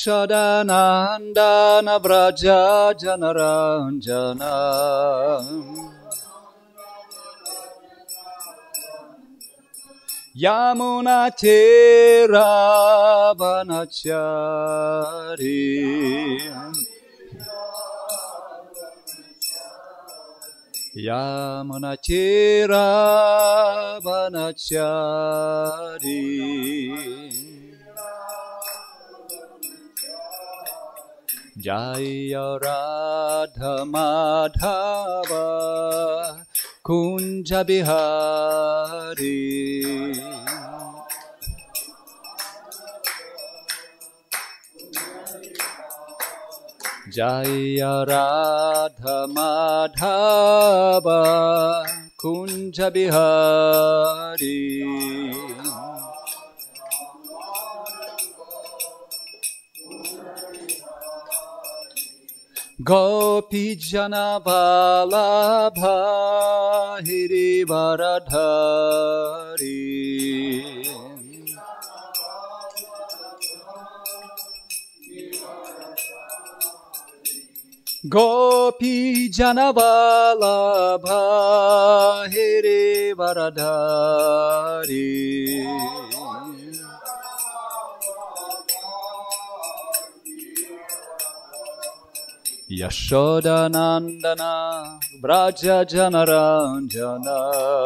Yashodanandana Vraja Janaranjana Yamuna Tira Vanachari Yamuna Tira Vanachari Jaya Radha Madhava Kunja Bihari Jaya Radha Madhava Kunja Bihari Gopi Jana Vallabha Hiri Varadhari Gopi Jana Vallabha Hiri Varadhari Yashodanandana Vraja Janaranjana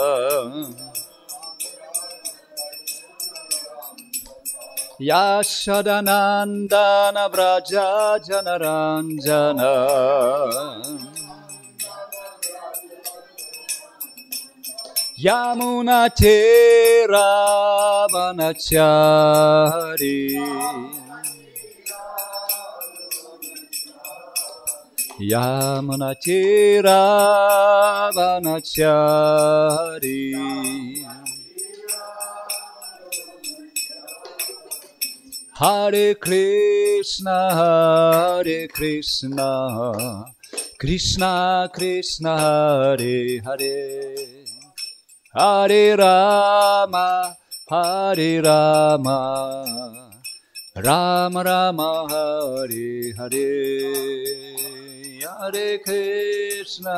Yashodanandana Vraja Janaranjana Yamuna Tira Vanachari Yamuna Tira Vanachari Hare Krishna Krishna Krishna Hare Hare Hare Rama Rama Rama Hare Hare Hare Krishna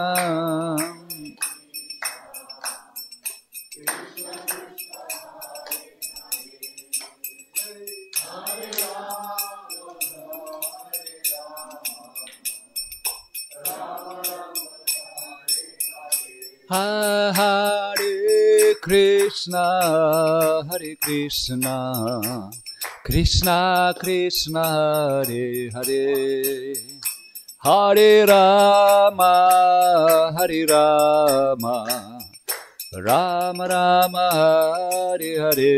Hare Krishna Krishna Krishna Hare Hare Hare Rama Rama Rama Hare Hare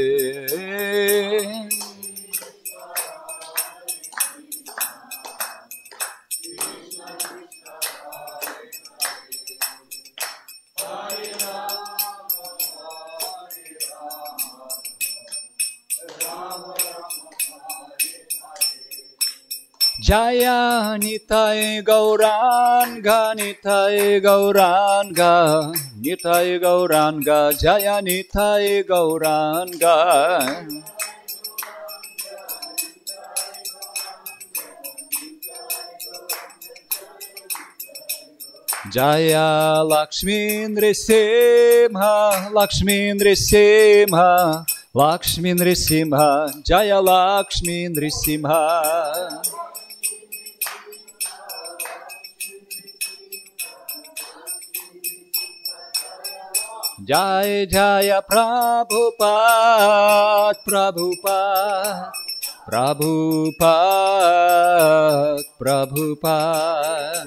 Jaya Nitai Gauranga Jaya Nitai Gauranga Jaya Lakshmi Nrisimha Jaya Lakshmi Nrisimha Jai Jaya Prabhupada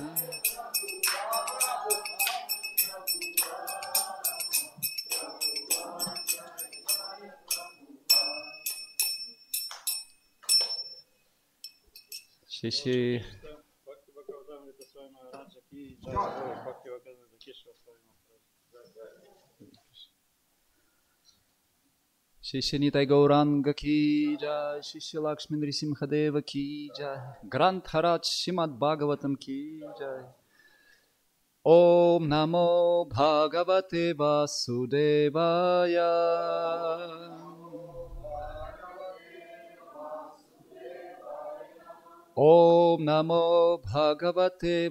Shishi Shishi Nitai Gauranga ki jai, Shishi Lakshmi Nrisimhadeva ki jai, Granthharaj Shrimad Bhagavatam ki jai. Om Namo Bhagavate Vasudevaya. Om Namo Bhagavate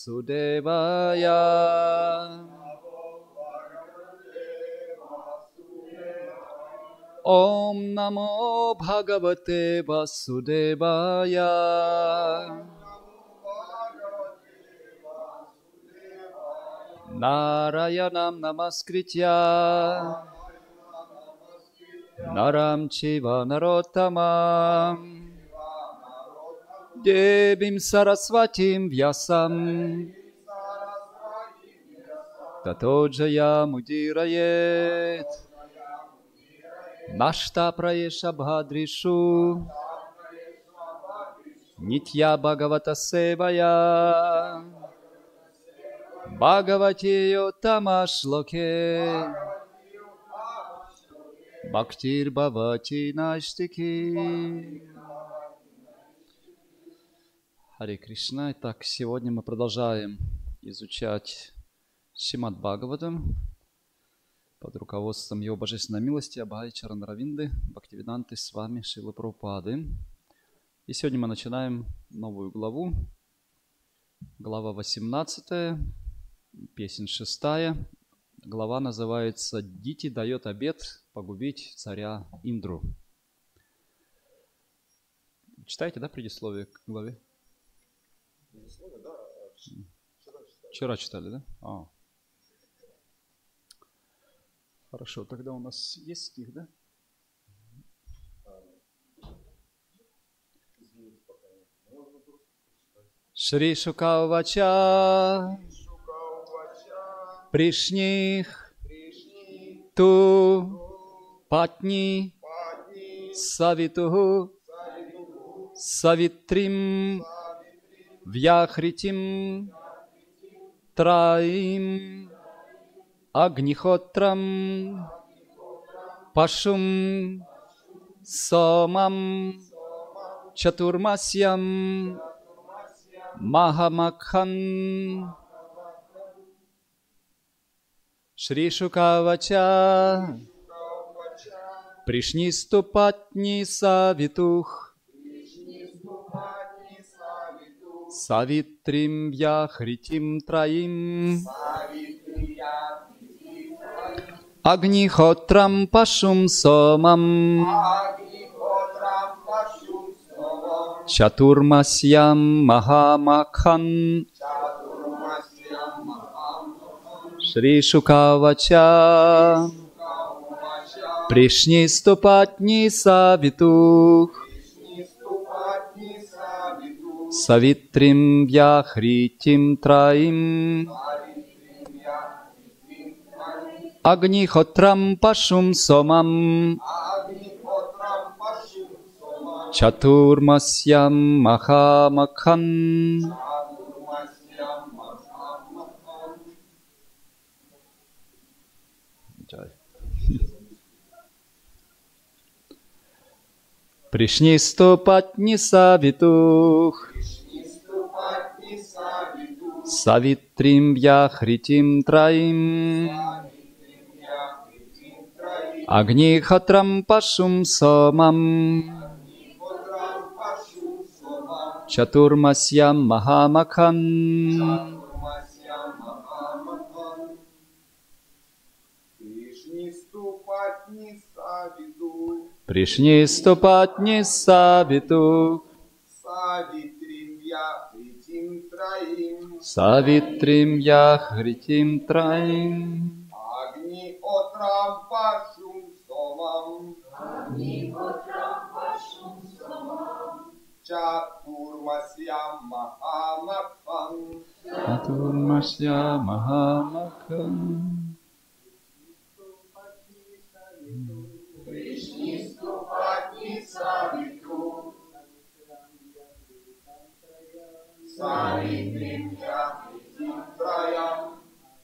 Vasudevaya. Om Namo Bhagavate Vasudevaya. Narayanam Namaskritya Naram Chiva Narottamam Devim Saraswatim Vyasam Tato Jayamudirayet Нашта Праеша Бхадришу Нитья Бхагавата Севая Бхагавати Йоттама Шлоке Бхактир Бхавати Наштики. Харе Кришна. Итак, сегодня мы продолжаем изучать Шримад Бхагаватам под руководством Его Божественной милости Абхай Чаранравинды, Бхактивиданты с вами Шрилы Прабхупады. И сегодня мы начинаем новую главу, глава 18, песнь 6. Глава называется «Дити дает обет погубить царя Индру». Читаете, да, предисловие к главе? Предисловие, да. Вчера читали, да? Хорошо, тогда у нас есть стих, да? Шри Шукавача Пришних Ту Патни Савитуху Савитрим Вьяхритим Траим Агнихотрам Пашум Сомам Чатурмасьям Махамакхан. Шри Шукавача Пришнисту Патни Савитух Савитрим Вьяхритим Траим Агнихотрам Пашум Сомам Чатурмасьям Махамакхан. Шри Шукавача Пришнисту Патни Савитух Савитрим Вьяхритим Траим Агнихотрам Пашум Сомам Чатурмасьям Махамакхан. Пришнисту Патни Савитух Савитрим Вьяхритим Траим Агнихотрам Пашум Сомам Чатурмасьям Махамакхан. Пришнисту Патни Савитух Савитрим Вьяхритим Траим Агнихотрам Пашум Сомам Чатурмасьям Махамакхан. Чатурмасьям Махамакхан. Пришнисту Патни Савитух Савитрим Вьяхритим Траим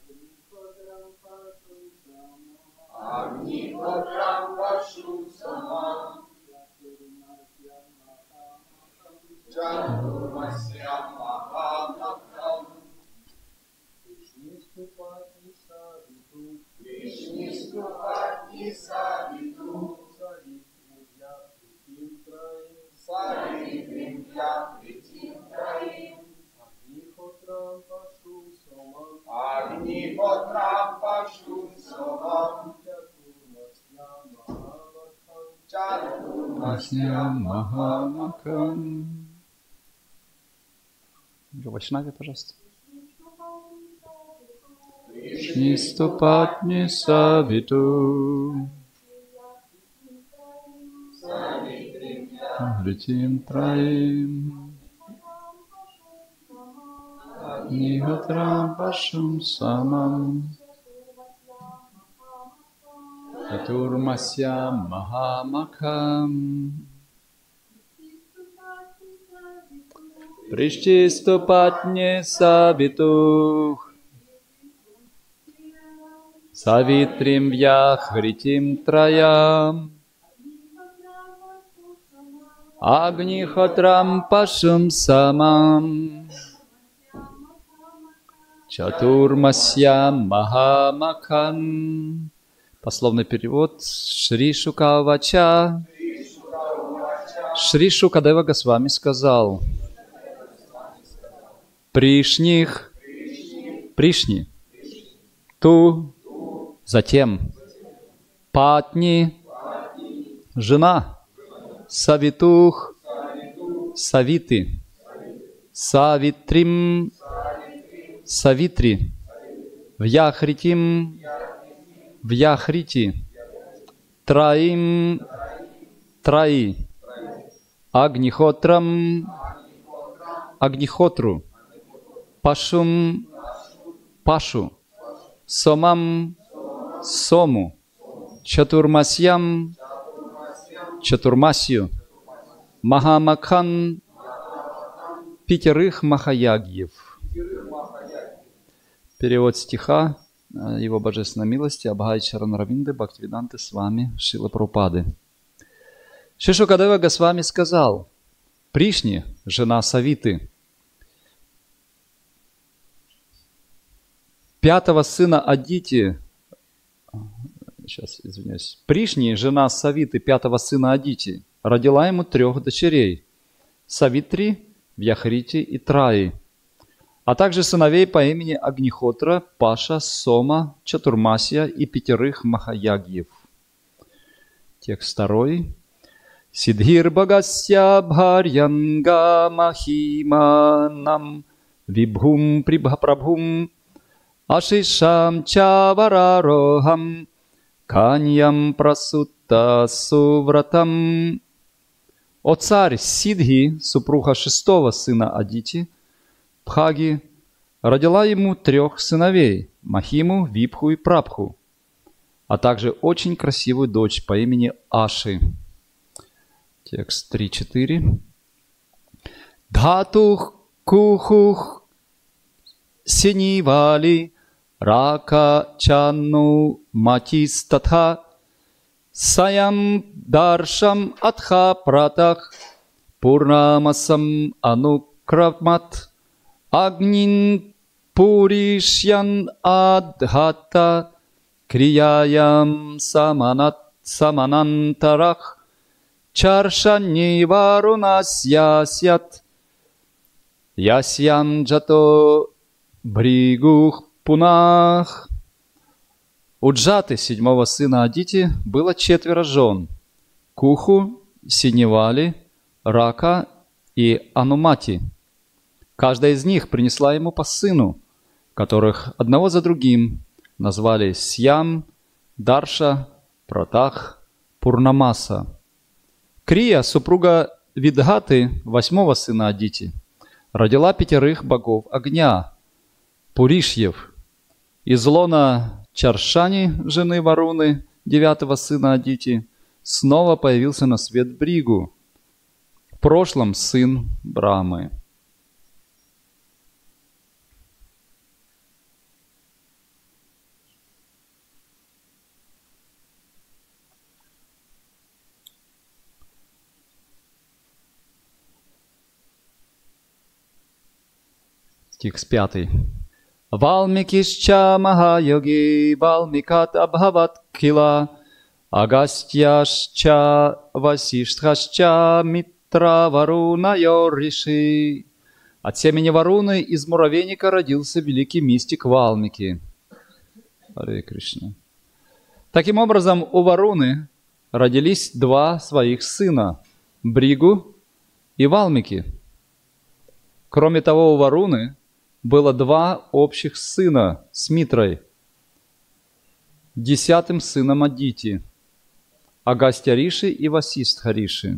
Агнихотрам Пашум Сомам Чатурмасьям Махамакхан. Пришнисту Патни Савитух Савитрим Вьяхритим Чатурмасья Махамакам. Вайшнави, пожалуйста. Вишниступатни савиту Гритим траим Ниготрам пашам самам Чатурмасья Махамакам. Приштиступатни савитух Савитрим вьяхритим траям Агнихотрам пашам самам Чатурмасья Махамакам. Пословный перевод. Шри Шукавача. Шри Шукадева Госвами сказал: Пришних, Пришни, Ту, затем, Патни, жена, Савитух, Савиты, Савитрим, Савитри, Вьяхритим, Вьяхрити, Траим, Траи, Агнихотрам, Агнихотру, Пашум, Пашу, Сомам, Сому, Чатурмасьям, Чатурмасью, Махамакхан, пятерых Махаягьев. Перевод стиха Его Божественной милости Абхай-чаран Равинды Бхактивиданты с вами Шрила Прабхупады. Шри Шукадева Госвами сказал: Пришни, жена Савиты, пятого сына Адити, Пришни, жена Савиты, пятого сына Адити, родила ему 3 дочерей: Савитри, Вьяхрити и Траи, а также сыновей по имени Агнихотра, Паша, Сома, Чатурмасья и 5 Махаягьев. Текст 2. Сидхир Бхагасья Бхарьянга Махиманам Вибхум Прабхум Ашишам Чаварарохам Каньям Прасутта Сувратам. О царь Сидхи, супруга 6-го сына Адити, Бхаги, родила ему 3 сыновей – Махиму, Випху и Прабху, а также очень красивую дочь по имени Аши. Текст 3-4. Дхатух кухух синивали рака чанну матистатха саям даршам атха пратах пурнамасам анукрамат агнин пуришьян адхата крияям саманантарах чаршани варунас ясят ясьям джато бригух пунах. У Джаты, 7-го сына Адити, было 4 жен: Куху, Синевали, Рака и Анумати. Каждая из них принесла ему по сыну, которых одного за другим назвали Сьям, Дарша, Пратах, Пурнамаса. Крия, супруга Видгаты, 8-го сына Адити, родила 5 богов огня: Пуришьев. Из лона Чаршани, жены Варуны, 9-го сына Адити, снова появился на свет Бригу, в прошлом сын Брамы. Текст 5. Валмикишча Махайоги Валмикат Абхават Кила Агастьяшча Васиштхашча Митра Варуна Йориши. От семени Варуны из муравейника родился великий мистик Валмики. Харе Кришна. Таким образом, у Варуны родились 2 своих сына Бригу и Валмики. Кроме того, у Варуны было 2 общих сына с Митрой, 10-м сыном Адити, Агастья Риши и Васистха Риши.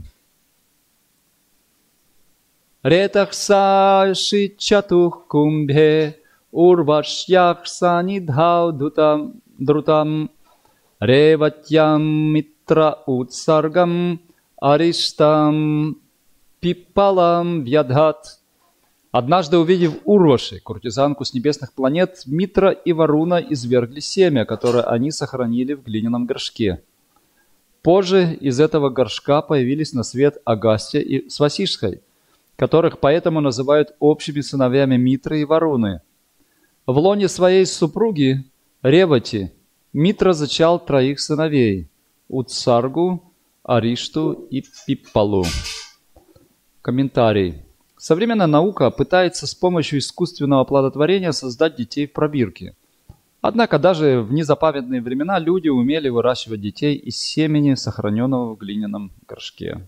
Ретахса шичатух кумбе урвашьях санидхау друтам реватьям митра утсаргам ариштам пипалам вьядхат. Однажды, увидев Урваши, куртизанку с небесных планет, Митра и Варуна извергли семя, которое они сохранили в глиняном горшке. Позже из этого горшка появились на свет Агастья и с Васистхой, которых поэтому называют общими сыновьями Митры и Варуны. В лоне своей супруги Ревати Митра зачал 3 сыновей – Утсаргу, Аришту и Пиппалу. Комментарий. Современная наука пытается с помощью искусственного оплодотворения создать детей в пробирке. Однако даже в незапамятные времена люди умели выращивать детей из семени, сохраненного в глиняном горшке.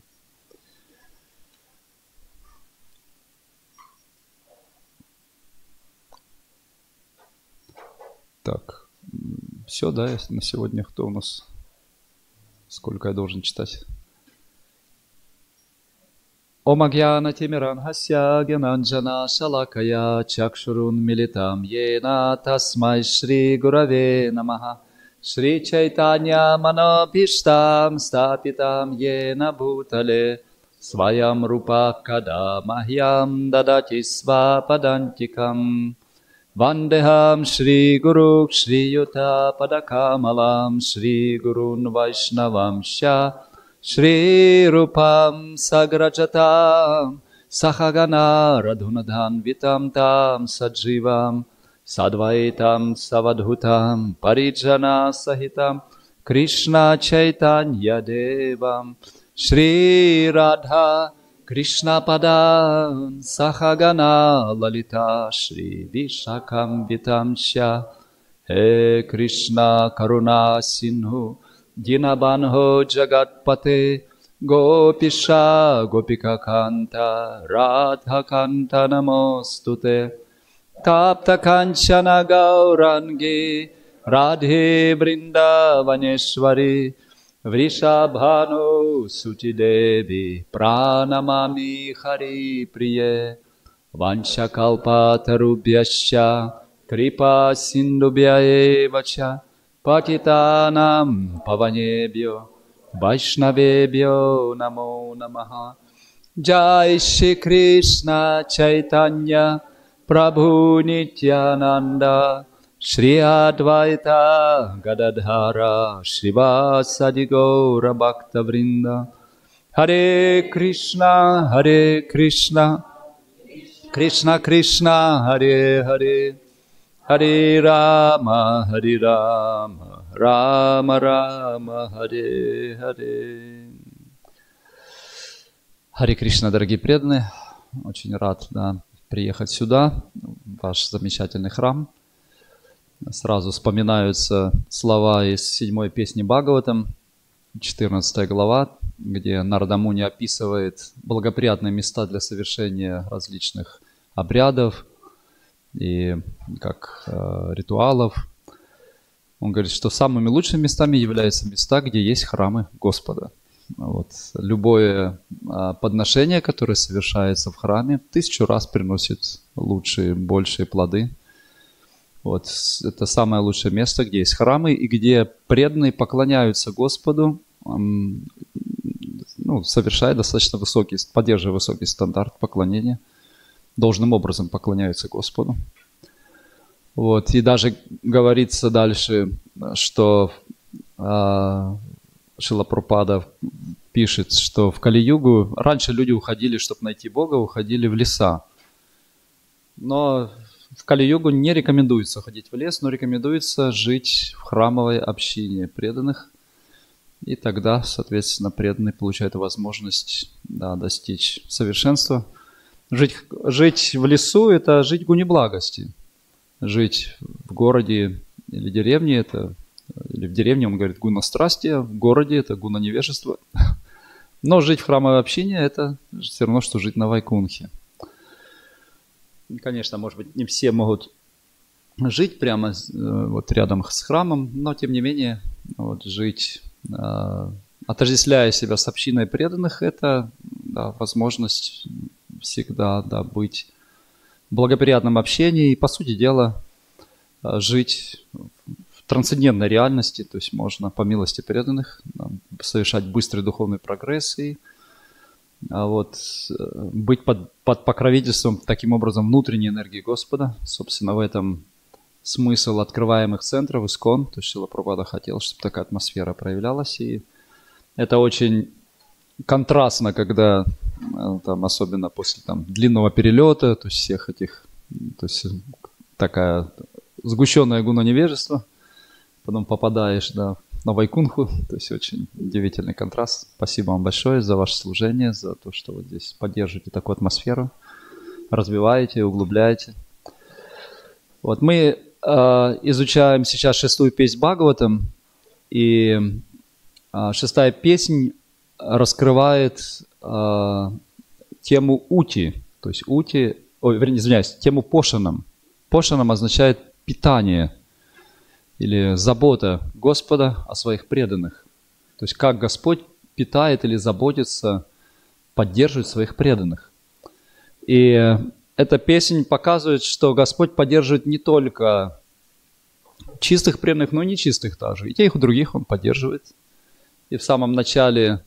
Так, все, да, на сегодня кто у нас? Сколько я должен читать? Ом агьяна тимиранхася гьянанджана шалакая чакшурун милитам йена тасмай шри гураве намаха шри чайтанья манобхиштам стапитам йена бхутале сваям рупа када махьям дадати свападантикам вандехам шри гурук шри юта падакамалам шри гурун вайшнавам ша Shri Rupam Sagrajatam Sahagana Radhunadhan Vitam Tam Sajivam Sadvaitam Savadhutam Parijana Sahitam Krishna Chaitanya Devam Shri Radha Krishna Padam Sahagana Lalita Shri Vishakam Vitam Sha He Krishna Karuna Sindhu Dinabanho Jagatpate Gopisha Gopika Kanta Radha Kanta Namostute Tapta Kanchana Gaurangi Radhe Vrindavaneshwari Vrishabhanu Suti Devi Pranamami Hari Priye Vanchakalpa Tarubhyascha Kripa Sindubhya Evacha Patitanam Pavanebhyo Vaishnavebhyo Namo Namaha Jai Shri Krishna Chaitanya Prabhu Nityananda Shri Advaita Gadadhara Shrivasadi Gaura Bhakta Vrinda Hare Krishna Krishna Krishna Hare Hare Hare Rama, Rama Rama, Hare Hare. Харе Кришна, дорогие преданные. Очень рад приехать сюда, в ваш замечательный храм. Сразу вспоминаются слова из 7-й песни Бхагаватам, 14 глава, где Нарада Муни описывает благоприятные места для совершения различных обрядов и как ритуалов. Он говорит, что самыми лучшими местами являются места, где есть храмы Господа. Вот. Любое подношение, которое совершается в храме, 1000 раз приносит лучшие, большие плоды. Вот. Это самое лучшее место, где есть храмы и где преданные поклоняются Господу, совершая достаточно высокий, поддерживая высокий стандарт поклонения. Должным образом поклоняются Господу. Вот. И даже говорится дальше, что Шрила Прабхупада пишет, что в Кали-югу раньше люди уходили, чтобы найти Бога, уходили в леса. Но в Кали-югу не рекомендуется ходить в лес, но рекомендуется жить в храмовой общине преданных. И тогда, соответственно, преданные получают возможность достичь совершенства. Жить в лесу – это жить в гуне благости. Жить в городе или деревне – это, или в деревне, он говорит, гуна страсти, в городе – это гуна невежества. Но жить в храмовой общине – это все равно, что жить на Вайкунхе. Конечно, может быть, не все могут жить прямо вот рядом с храмом, но тем не менее вот, жить, отождествляя себя с общиной преданных, это да, возможность всегда да, быть в благоприятном общении и, по сути дела, жить в трансцендентной реальности, то есть можно по милости преданных совершать быстрый духовный прогресс и вот, быть под покровительством таким образом внутренней энергии Господа. Собственно, в этом смысл открываемых центров ИСККОН. То есть Шрила Прабхупада хотел, чтобы такая атмосфера проявлялась. И это очень контрастно, когда там, особенно после там, длинного перелета, то есть всех этих, то есть такая сгущенная гуна невежества, потом попадаешь да, на Вайкунху, то есть очень удивительный контраст. Спасибо вам большое за ваше служение, за то, что вы здесь поддерживаете такую атмосферу, развиваете, углубляете. Вот мы изучаем сейчас 6-ю песнь Бхагаватам, и 6-я песнь раскрывает тему Ути, то есть Ути, вернее, извиняюсь, тему Пошанам. Пошанам означает питание или забота Господа о своих преданных. То есть как Господь питает или заботится, поддерживает своих преданных. И эта песня показывает, что Господь поддерживает не только чистых преданных, но и нечистых также. И тех, и других Он поддерживает. И в самом начале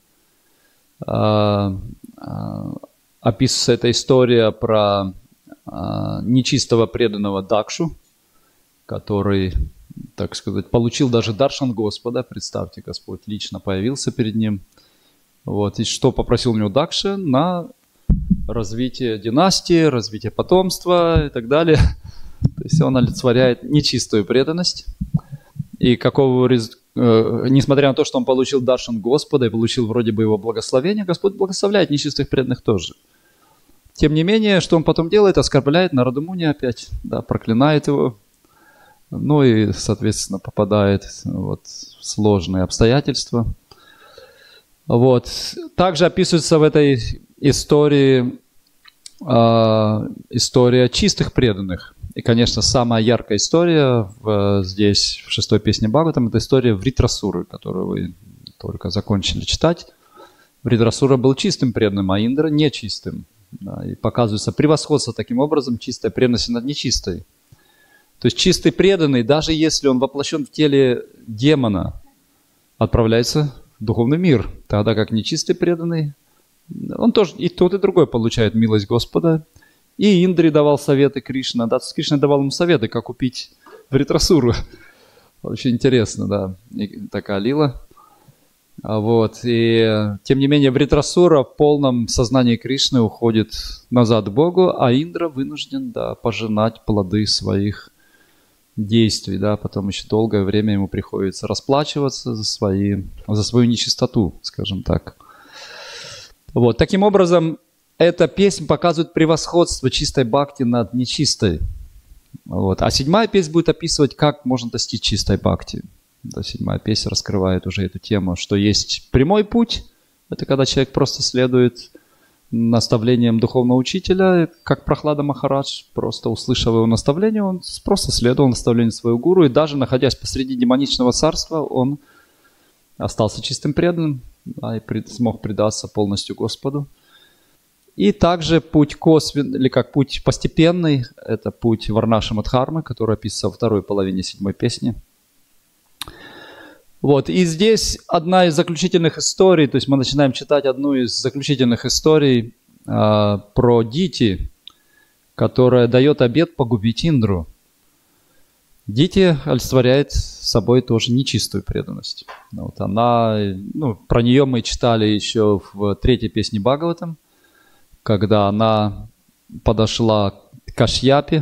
описывается эта история про нечистого преданного Дакшу, который, так сказать, получил даже даршан Господа. Представьте, Господь лично появился перед ним. Вот. И что попросил у него Дакша? На развитие династии, развитие потомства и так далее. То есть он олицетворяет нечистую преданность. И несмотря на то, что он получил даршан Господа и получил вроде бы его благословение, Господь благословляет нечистых преданных тоже. Тем не менее, что он потом делает? Оскорбляет Нарада Муни опять, да, проклинает его. Ну и, соответственно, попадает вот, в сложные обстоятельства. Вот. Также описывается в этой история чистых преданных. И, конечно, самая яркая история здесь, в 6-й песне Бхагаватам, это история Вритрасуры, которую вы только закончили читать. Вритрасура был чистым преданным, а Индра нечистым. Да, и показывается превосходство таким образом чистой преданности над нечистой. То есть чистый преданный, даже если он воплощен в теле демона, отправляется в духовный мир, тогда как нечистый преданный, он тоже и тот, и другой получает милость Господа. И Индре давал советы Кришна, да, Кришна давал ему советы, как купить Вритрасуру. Очень интересно, да, и такая лила. Вот. И тем не менее Вритрасура в полном сознании Кришны уходит назад к Богу, а Индра вынужден да, пожинать плоды своих действий. Да. Потом еще долгое время ему приходится расплачиваться за свою нечистоту, скажем так. Вот. Таким образом, эта песня показывает превосходство чистой бхакти над нечистой. Вот. А 7-я песня будет описывать, как можно достичь чистой бхакти. Да, 7-я песня раскрывает уже эту тему, что есть прямой путь. Это когда человек просто следует наставлениям духовного учителя, как Прахлада Махарадж, просто услышав его наставление, он просто следовал наставлению своего гуру, и даже находясь посреди демоничного царства, он остался чистым преданным, да, и смог предаться полностью Господу. И также путь косвенный, или как путь постепенный, это путь Варнашрама Дхармы, который описывается во второй половине 7-й песни. Вот, и здесь одна из заключительных историй, то есть мы начинаем читать одну из заключительных историй про Дити, которая дает обет погубить Индру. Дити олицетворяет собой тоже нечистую преданность. Вот она, про нее мы читали еще в 3-й песне Бхагаватам, когда она подошла к Кашьяпе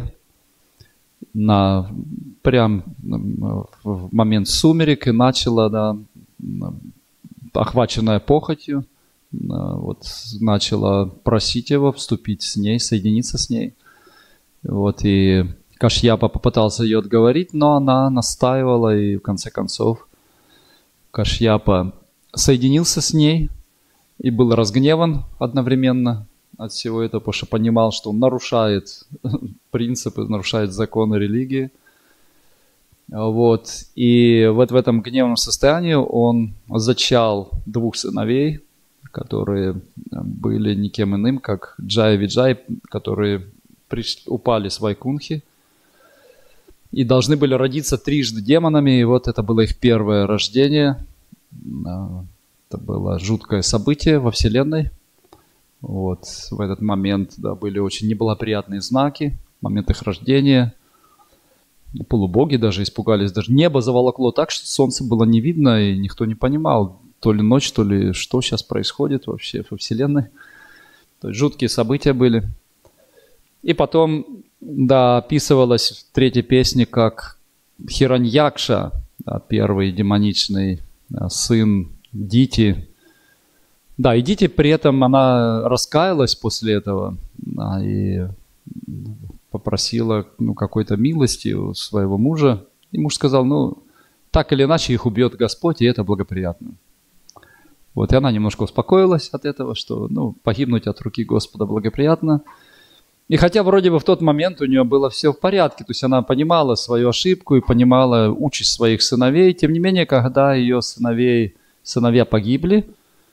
прям в момент сумерек и начала, да, охваченная похотью, вот, начала просить его вступить с ней, соединиться с ней. Вот, и Кашьяпа попытался ее отговорить, но она настаивала, и в конце концов Кашьяпа соединился с ней, и был разгневан одновременно от всего этого, потому что понимал, что он нарушает принципы, нарушает законы религии. Вот. И вот в этом гневном состоянии он зачал 2 сыновей, которые были никем иным, как Джай и Виджай, которые упали с Вайкунхи и должны были родиться трижды демонами. И вот это было их первое рождение. Это было жуткое событие во Вселенной. Вот. В этот момент, да, были очень неблагоприятные знаки, момент их рождения. Полубоги даже испугались. Даже небо заволокло так, что солнце было не видно, и никто не понимал, то ли ночь, то ли что сейчас происходит вообще во Вселенной. То есть жуткие события были. И потом, да, описывалось в 3-й песне, как Хираньякша, да, первый демоничный сын Дити. Да, и Дити при этом, она раскаялась после этого, да, и попросила какой-то милости у своего мужа. И муж сказал, так или иначе их убьет Господь, и это благоприятно. Вот, и она немножко успокоилась от этого, что, погибнуть от руки Господа благоприятно. И хотя вроде бы в тот момент у нее было все в порядке, то есть она понимала свою ошибку и понимала участь своих сыновей, тем не менее, когда ее сыновья погибли,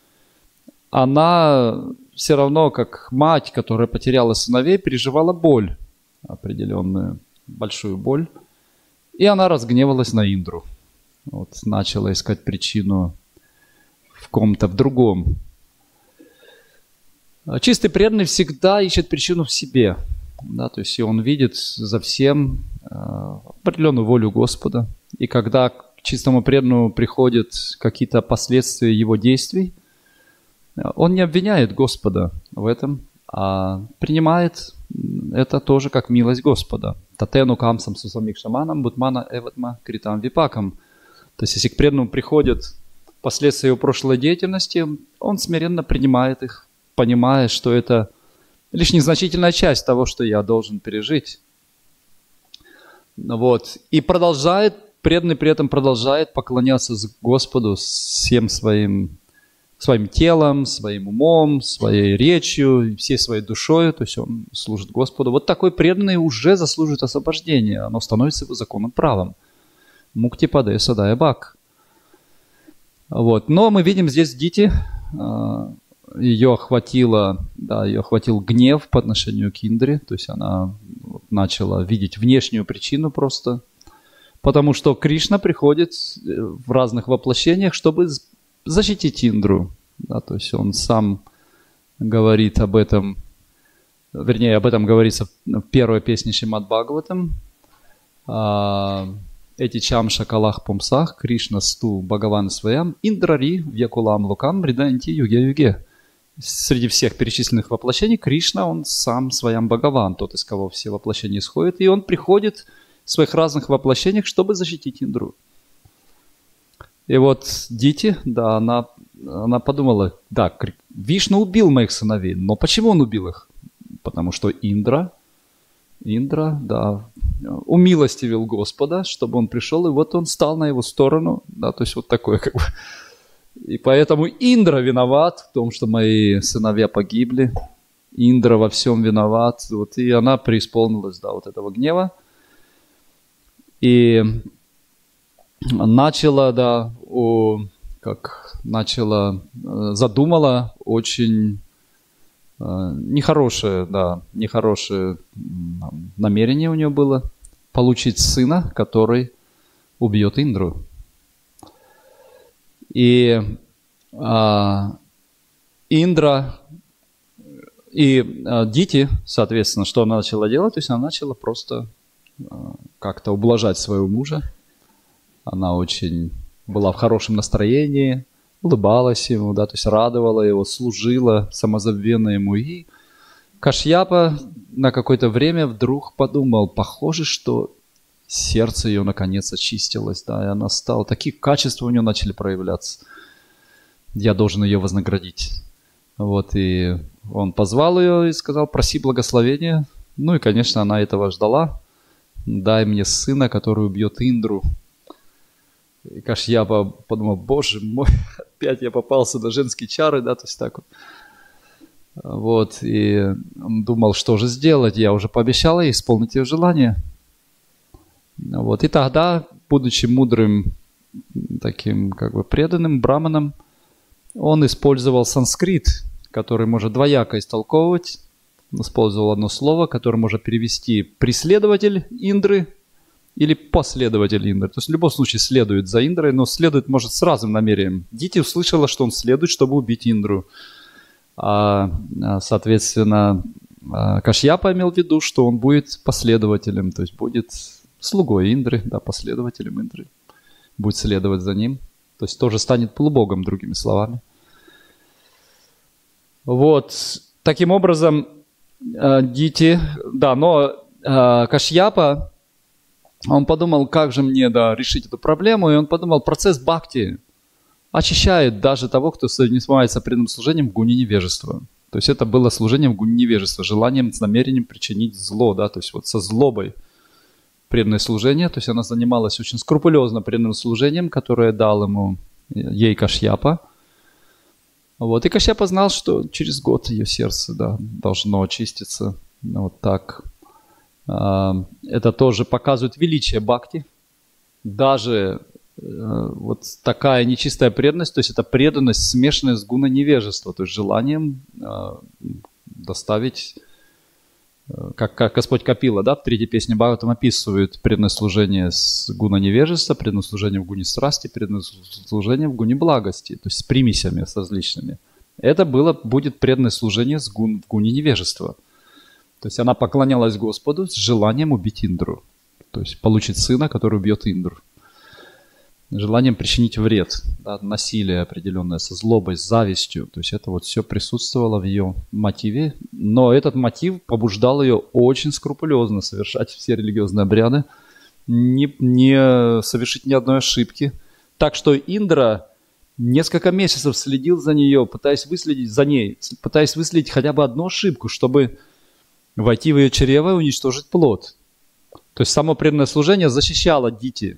она все равно, как мать, которая потеряла сыновей, переживала боль, определенную большую боль, и она разгневалась на Индру. Вот, начала искать причину в ком-то в другом. Чистый преданный всегда ищет причину в себе, да, то есть он видит за всем определенную волю Господа. И когда к чистому преданному приходят какие-то последствия его действий, он не обвиняет Господа в этом, а принимает это тоже как милость Господа. Татену камсам сусамик шаманам бутмана эватма критам випакам. То есть если к преданному приходят последствия его прошлой деятельности, он смиренно принимает их, понимая, что это лишь незначительная часть того, что я должен пережить. Вот. И преданный при этом продолжает поклоняться Господу всем своим телом, своим умом, своей речью, всей своей душой, то есть он служит Господу. Вот такой преданный уже заслуживает освобождения, оно становится его законным правом. Мукти паде садая бак. Вот. Но мы видим здесь Дити, ее охватил гнев по отношению к Индре, то есть она начала видеть внешнюю причину просто, потому что Кришна приходит в разных воплощениях, чтобы защитить Индру. Да, то есть он сам говорит об этом, вернее, об этом говорится в 1-й песне Шримад Бхагаватам. Эти чам шакалах пумсах Кришна сту Бхагаван своям индрари вьякулам лукам риданти юге-юге. Среди всех перечисленных воплощений Кришна, он сам своям Бхагаван, тот, из кого все воплощения исходят, и он приходит в своих разных воплощениях, чтобы защитить Индру. И вот Дити, да, она подумала, да, Вишну убил моих сыновей, но почему он убил их? Потому что Индра, да, умилостивил Господа, чтобы он пришел, и вот он стал на его сторону, да, то есть вот такое как бы. И поэтому Индра виноват в том, что мои сыновья погибли. Индра во всем виноват, вот, и она преисполнилась, да, вот этого гнева. И задумала очень нехорошее намерение у нее было получить сына, который убьет Индру. И Индра и Дити, соответственно, что она начала делать? То есть она начала просто как-то ублажать своего мужа. Она очень была в хорошем настроении, улыбалась ему, да, то есть радовала его, служила самозабвенно ему. И Кашьяпа на какое-то время вдруг подумал, похоже, что сердце ее наконец очистилось, да, и она стала, такие качества у нее начали проявляться. Я должен ее вознаградить. Вот, и он позвал ее и сказал, проси благословения. Ну и, конечно, она этого ждала. Дай мне сына, который убьет Индру. И Кашьяпа подумал, боже мой, опять я попался на женские чары, да, то есть так вот. Вот, и он думал, что же сделать, я уже пообещал ей исполнить ее желание. Вот, и тогда, будучи мудрым, таким как бы преданным браманом, он использовал санскрит, который может двояко истолковывать. Он использовал одно слово, которое можно перевести «преследователь Индры» или «последователь Индры». То есть в любом случае следует за Индрой, но следует может с разным намерением. Дити услышала, что он следует, чтобы убить Индру. Соответственно, Кашьяпа имел в виду, что он будет последователем, то есть будет слугой Индры, да, последователем Индры, будет следовать за ним, то есть тоже станет полубогом, другими словами. Вот, таким образом, Дити, да, но Кашьяпа, он подумал, как же мне, да, решить эту проблему, и он подумал, процесс бхакти очищает даже того, кто не занимается преданным служением в гуне невежества. То есть это было служение в гуне невежества, желанием, с намерением причинить зло, да, то есть вот со злобой преданное служение, то есть она занималась очень скрупулезно преданным служением, которое дал ей Кашьяпа. Вот, и Кашьяпа знал, что через год ее сердце, да, должно очиститься. Вот так. Это тоже показывает величие бхакти. Даже вот такая нечистая преданность, то есть это преданность, смешанная с гуна невежества, то есть желанием доставить, как Господь Капила, да, в третьей песне Бхагаватам описывает преданное служение с гуна невежества, преданное служение в гуне страсти, преданное служение в гуне благости, то есть с примесями, с различными. Это будет преданное служение в гуне невежества. То есть она поклонялась Господу с желанием убить Индру, то есть получить сына, который убьет Индру. Желанием причинить вред, да, насилие определенное, со злобой, с завистью. То есть это вот все присутствовало в ее мотиве. Но этот мотив побуждал ее очень скрупулезно совершать все религиозные обряды, не совершить ни одной ошибки. Так что Индра несколько месяцев следил за ней, пытаясь выследить хотя бы одну ошибку, чтобы войти в ее чрево и уничтожить плод. То есть само преданное служение защищало Дити.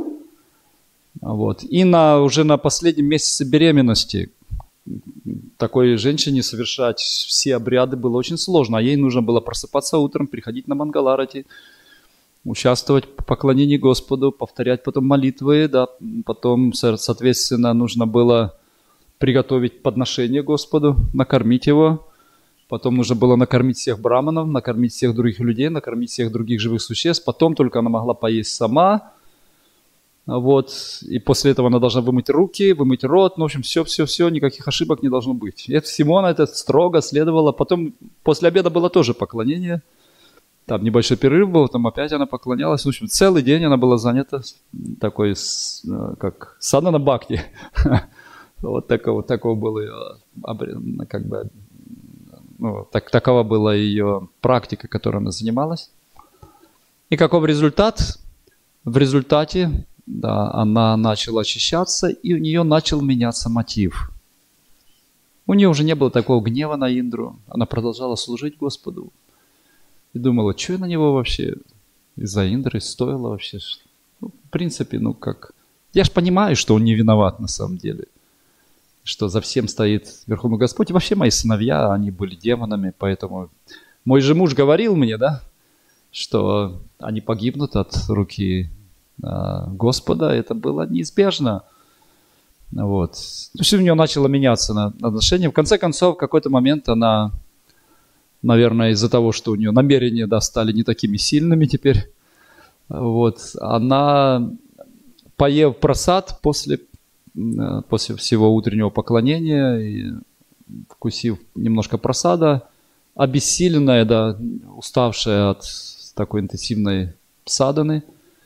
Вот. И уже на последнем месяце беременности такой женщине совершать все обряды было очень сложно. А ей нужно было просыпаться утром, приходить на Мангаларати, участвовать в поклонении Господу, повторять потом молитвы. Да. Потом, соответственно, нужно было приготовить подношение Господу, накормить его. Потом нужно было накормить всех браманов, накормить всех других людей, накормить всех других живых существ. Потом только она могла поесть сама. Вот, и после этого она должна вымыть руки, вымыть рот, ну, в общем, все, никаких ошибок не должно быть. И это всему она это строго следовала. Потом, после обеда было тоже поклонение, там небольшой перерыв был, там опять она поклонялась. В общем, целый день она была занята такой, как садхана бхакти. Вот такого было ее, как бы, ну, такова была ее практика, которой она занималась. И каков результат? В результате, да, она начала очищаться, и у нее начал меняться мотив. У нее уже не было такого гнева на Индру. Она продолжала служить Господу. И думала, что на него вообще из-за Индры стоило вообще? Ну, в принципе, ну как... Я же понимаю, что он не виноват на самом деле. Что за всем стоит Верховный Господь. И вообще мои сыновья, они были демонами, поэтому... Мой же муж говорил мне, да, что они погибнут от руки Господа, это было неизбежно. Вот. Все у нее начало меняться на отношения. В конце концов, в какой-то момент она, наверное, из-за того, что у нее намерения, да, стали не такими сильными теперь, вот, она, поев прасад после всего утреннего поклонения и вкусив немножко прасада, обессиленная, да, уставшая от такой интенсивной садханы,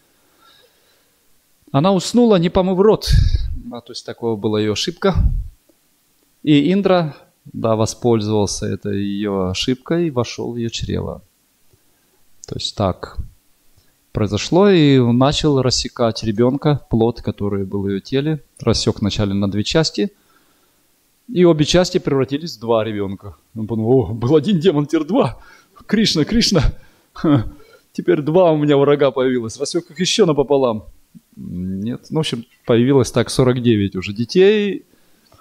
она уснула, не помыв рот. То есть такова была ее ошибка. И Индра, да, воспользовался этой ее ошибкой и вошел в ее чрево. То есть так произошло, и он начал рассекать ребенка, плод, который был в ее теле, рассек вначале на 2 части, и обе части превратились в 2 ребенка. Он подумал, был один демон, теперь 2. Кришна, теперь 2 у меня врага появилось, рассек их еще напополам. Нет, ну, в общем, появилось так 49 уже детей.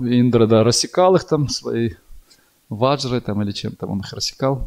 Индра, да, рассекал их там своей ваджрой там или чем там он их рассекал.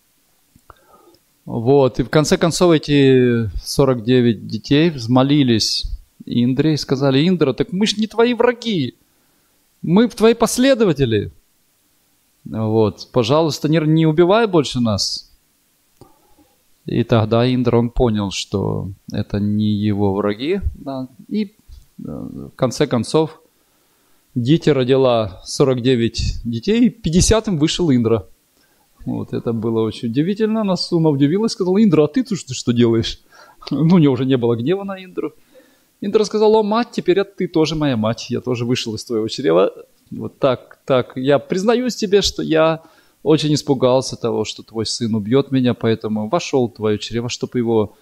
Вот, и в конце концов эти 49 детей взмолились Индре и сказали: Индра, так мы ж не твои враги, мы твои последователи. Вот, пожалуйста, не убивай больше нас. И тогда Индра, он понял, что это не его враги, да, и в конце концов Дити родила 49 детей, и 50-м вышел Индра. Вот, это было очень удивительно. Она с ума удивилась, сказала: Индра, а ты что делаешь? Ну, у нее уже не было гнева на Индру. Индра сказала: о, мать, теперь ты тоже моя мать, я тоже вышел из твоего чрева. Вот так, я признаюсь тебе, что я очень испугался того, что твой сын убьет меня, поэтому вошел в твое чрево, чтобы его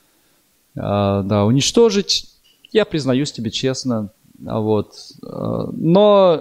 уничтожить. Я признаюсь тебе честно. Вот. Но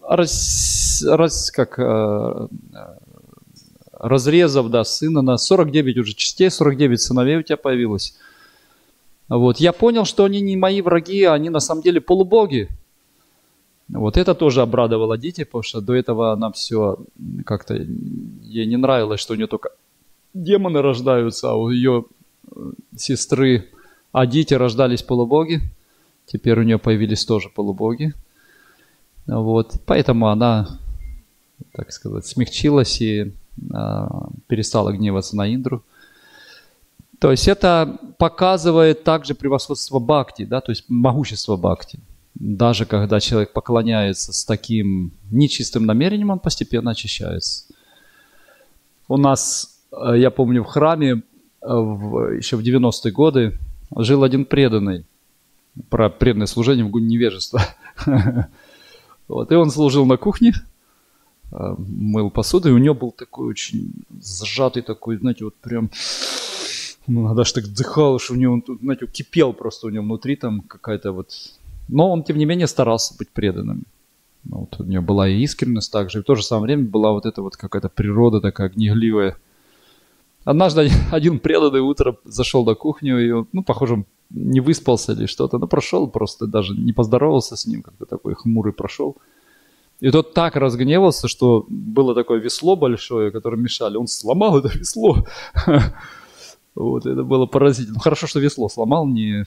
разрезав сына на 49 уже частей, 49 сыновей у тебя появилось. Вот. Я понял, что они не мои враги, а они на самом деле полубоги. Вот это тоже обрадовало Дити, потому что до этого она все как-то, ей не нравилось, что у нее только демоны рождаются, а у ее сестры Адити рождались полубоги. Теперь у нее появились тоже полубоги. Вот. Поэтому она, так сказать, смягчилась и перестала гневаться на Индру. То есть это показывает также превосходство бхакти, да, то есть могущество бхакти. Даже когда человек поклоняется с таким нечистым намерением, он постепенно очищается. У нас, я помню, в храме еще в 90-е годы жил один преданный. Про преданное служение в гуне невежества. Вот, и он служил на кухне, мыл посуду, и у него был такой очень сжатый такой, знаете, вот прям, ну, даже так вдыхал, что у него, знаете, кипел просто у него внутри там какая-то вот... Но он, тем не менее, старался быть преданным. Вот, у него была и искренность также, и в то же самое время была вот эта вот какая-то природа такая гневливая. Однажды один преданный утром зашел на кухню, и, ну, похоже, он не выспался или что-то, но прошел просто, даже не поздоровался с ним, как-то такой хмурый прошел. И тот так разгневался, что было такое весло большое, которое мешали, он сломал это весло. Вот, это было поразительно. Хорошо, что весло сломал, не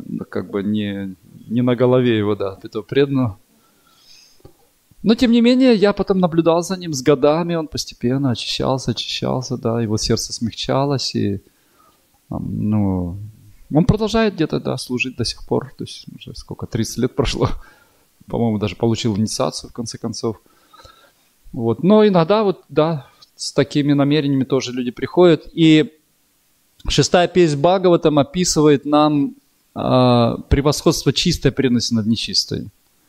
на голове его, да, этого преданного. Но, тем не менее, я потом наблюдал за ним с годами, он постепенно очищался, да, его сердце смягчалось, и, ну, он продолжает где-то, да, служить до сих пор, то есть уже сколько, 30 лет прошло, по-моему, даже получил инициацию в конце концов. Вот, но иногда вот, да, с такими намерениями тоже люди приходят, и 6-я песнь Бхагаватам описывает нам превосходство чистой преданности над нечистой.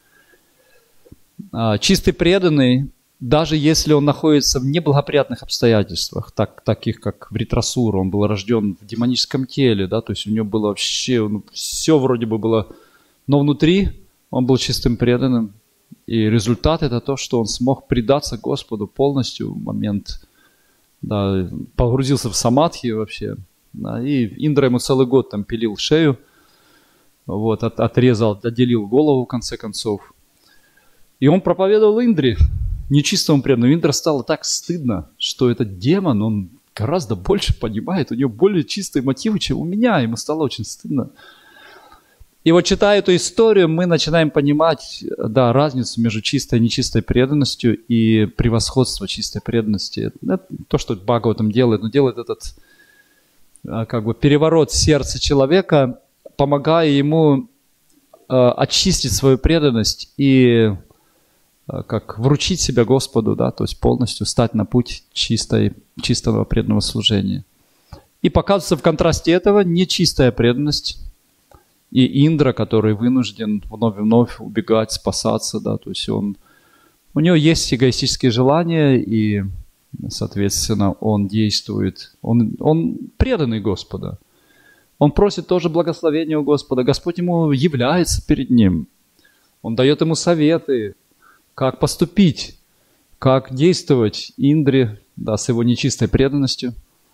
Чистый преданный, даже если он находится в неблагоприятных обстоятельствах, таких как Вритрасура, он был рожден в демоническом теле, да, то есть у него было вообще, все вроде бы было, но внутри он был чистым преданным, и результат это то, что он смог предаться Господу полностью в момент, да, погрузился в самадхи вообще, да, и Индра ему целый год там пилил шею, вот, отделил голову в конце концов. И он проповедовал Индре, нечистому преданному. Индра стало так стыдно, что этот демон, он гораздо больше понимает, у него более чистые мотивы, чем у меня. Ему стало очень стыдно. И вот читая эту историю, мы начинаем понимать, да, разницу между чистой и нечистой преданностью и превосходство чистой преданности. Это то, что Бхагаватам делает, но делает этот как бы переворот сердца человека, помогая ему очистить свою преданность и как вручить себя Господу, да, то есть полностью стать на путь чистого преданного служения. И показывается в контрасте этого нечистая преданность и Индра, который вынужден вновь и вновь убегать, спасаться, да, то есть у него есть эгоистические желания, и, соответственно, он действует, он преданный Господа. Он просит тоже благословения у Господа, Господь ему является перед ним, он дает ему советы, как поступить, как действовать Индре, да, с его нечистой преданностью.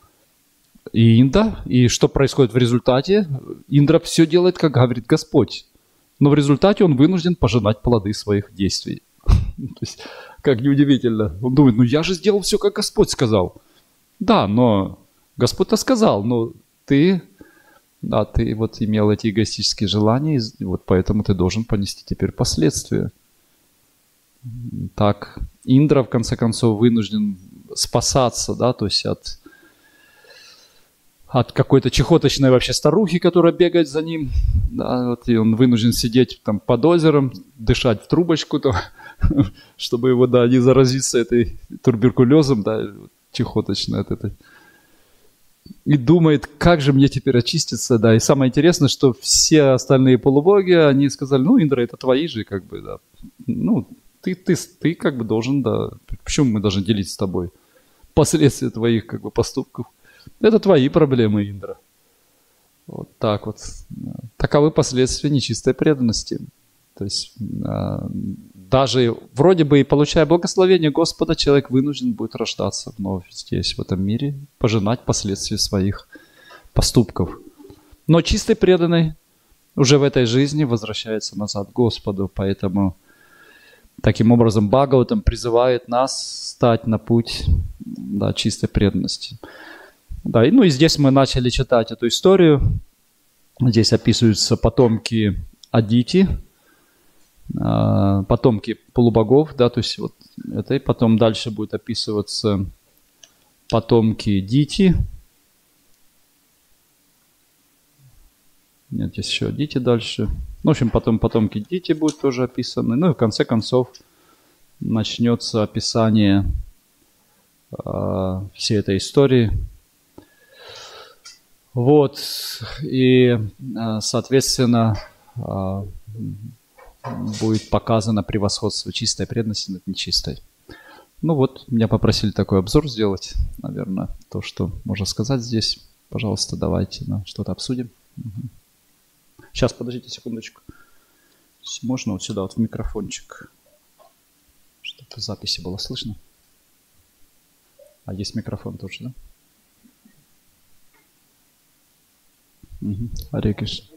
И что происходит в результате? Индра все делает, как говорит Господь. Но в результате он вынужден пожинать плоды своих действий. То есть, как неудивительно. Он думает, ну я же сделал все, как Господь сказал. Да, но Господь-то сказал, но ты вот имел эти эгоистические желания, и вот поэтому ты должен понести теперь последствия. Так, Индра, в конце концов, вынужден спасаться, да, то есть от какой-то чехоточной вообще старухи, которая бегает за ним, да, вот, и он вынужден сидеть там под озером, дышать в трубочку, там, чтобы его, да, не заразиться этой туберкулезом, да, чехоточной от этой. И думает, как же мне теперь очиститься, да. И самое интересное, что все остальные полубоги, они сказали, ну, Индра, это твои же, как бы, да. Ну, ты как бы должен, да. Почему мы должны делить с тобой последствия твоих, как бы, поступков? Это твои проблемы, Индра. Вот так вот. Таковы последствия нечистой преданности. То есть даже вроде бы и получая благословение Господа, человек вынужден будет рождаться вновь здесь, в этом мире, пожинать последствия своих поступков. Но чистый преданный уже в этой жизни возвращается назад к Господу. Поэтому таким образом Бхагаватам призывает нас стать на путь, да, чистой преданности. Да, и, ну и здесь мы начали читать эту историю. Здесь описываются потомки Адити, потомки полубогов, да, то есть вот это, и потом дальше будет описываться потомки Дити. Нет, есть еще Дити дальше. В общем, потом потомки Дити будут тоже описаны. Ну и в конце концов начнется описание всей этой истории. Вот, и, соответственно, будет показано превосходство чистой преданности над нечистой. Ну вот, меня попросили такой обзор сделать, наверное, то, что можно сказать здесь. Пожалуйста, давайте что-то обсудим. Угу. Сейчас, подождите секундочку. Можно вот сюда, вот в микрофончик, чтобы в записи было слышно. А есть микрофон тоже, да? Угу. Харе Кришна.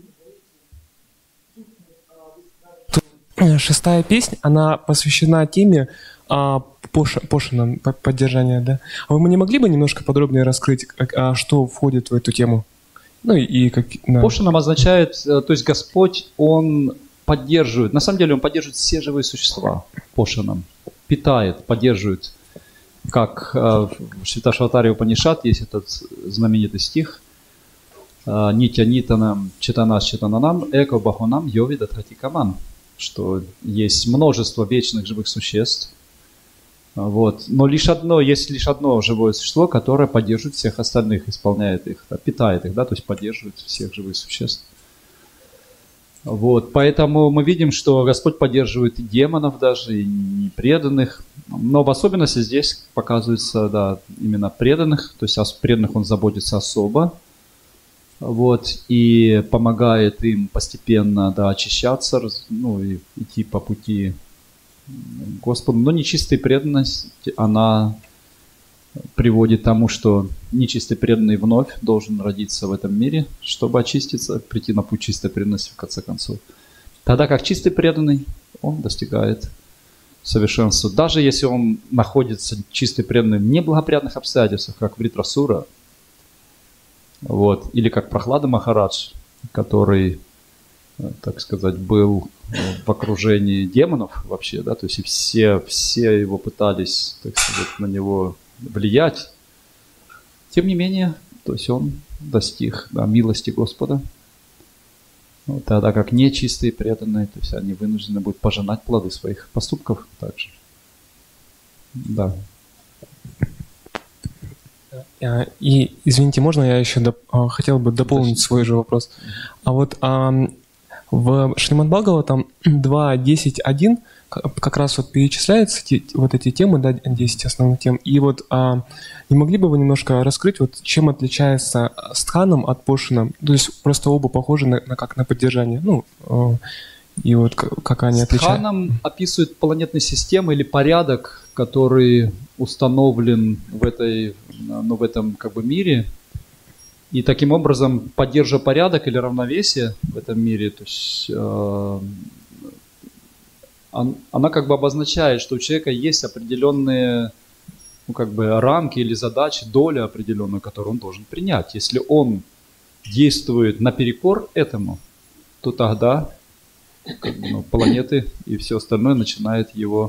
Шестая песня, она посвящена теме пошлинам, поддержания, да? А вы не могли бы немножко подробнее раскрыть, что входит в эту тему? Ну и как... Да. Пошлинам означает, то есть Господь, Он поддерживает, на самом деле Он поддерживает все живые существа пошлинам, питает, поддерживает. Как в Швиташватаре Упанишат есть этот знаменитый стих «Нитя нитанам читанас читананам эко бахунам йови датхати каман», что есть множество вечных живых существ, вот, но есть лишь одно живое существо, которое поддерживает всех остальных, исполняет их, да, питает их, да, то есть поддерживает всех живых существ. Вот, поэтому мы видим, что Господь поддерживает и демонов даже, и непреданных, но в особенности здесь показывается, да, именно преданных, то есть о преданных Он заботится особо, вот, и помогает им постепенно, да, очищаться, ну, и идти по пути Господу. Но нечистая преданность, она приводит к тому, что нечистый преданный вновь должен родиться в этом мире, чтобы очиститься, прийти на путь чистой преданности в конце концов. Тогда как чистый преданный, он достигает совершенства. Даже если он находится чистый преданный в неблагоприятных обстоятельствах, как Вритрасура, вот, или как Прохлада Махарадж, который, так сказать, был в окружении демонов вообще, да, то есть и все его пытались, так сказать, на него влиять. Тем не менее, то есть он достиг, да, милости Господа. Вот, тогда как нечистые преданные, то есть они вынуждены будут пожинать плоды своих поступков также. Да. И, извините, можно я еще хотел бы дополнить свой же вопрос? А вот в Шримад Бхагаватам 2.10.1 как раз вот перечисляются вот эти темы, да, 10 основных тем. И вот не могли бы вы немножко раскрыть, вот чем отличается стханам от пошлинам? То есть просто оба похожи как на поддержание. Ну, и вот как они отличаются? Стханам описывает планетные системы или порядок, который установлен в этом как бы мире. И таким образом, поддерживая порядок или равновесие в этом мире, то есть она как бы обозначает, что у человека есть определенные, ну, как бы рамки или задачи, доля определенную, которую он должен принять. Если он действует наперекор этому, то тогда как бы, ну, планеты и все остальное начинает его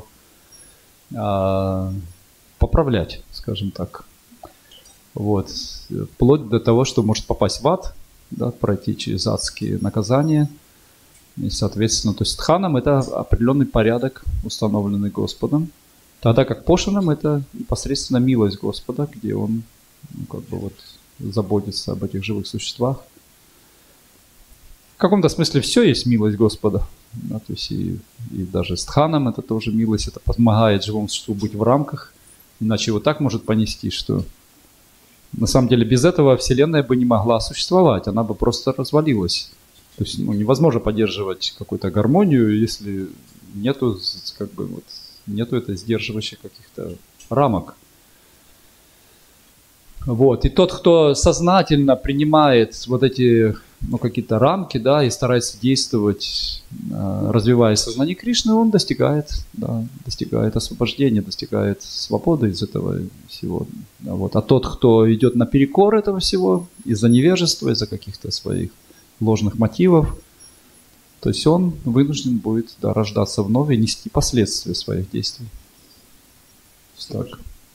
поправлять, скажем так. Вот. Вплоть до того, что может попасть в ад, да, пройти через адские наказания. И, соответственно, то есть тханам это определенный порядок, установленный Господом. Тогда как пошанам это непосредственно милость Господа, где Он, ну, как бы вот заботится об этих живых существах. В каком-то смысле все есть милость Господа. Да, то есть и даже с тханом это тоже милость, это помогает живому существу быть в рамках. Иначе его так может понести, что на самом деле без этого Вселенная бы не могла существовать, она бы просто развалилась. То есть невозможно поддерживать какую-то гармонию, если нету, как бы, вот, нету этой сдерживающих каких-то рамок. Вот. И тот, кто сознательно принимает вот эти, ну, какие-то рамки, да, и старается действовать, развивая сознание Кришны, он достигает, да, достигает освобождения, достигает свободы из этого всего. Вот. А тот, кто идет наперекор этого всего, из-за невежества, из-за каких-то своих ложных мотивов, то есть он вынужден будет, да, рождаться вновь и нести последствия своих действий. Так.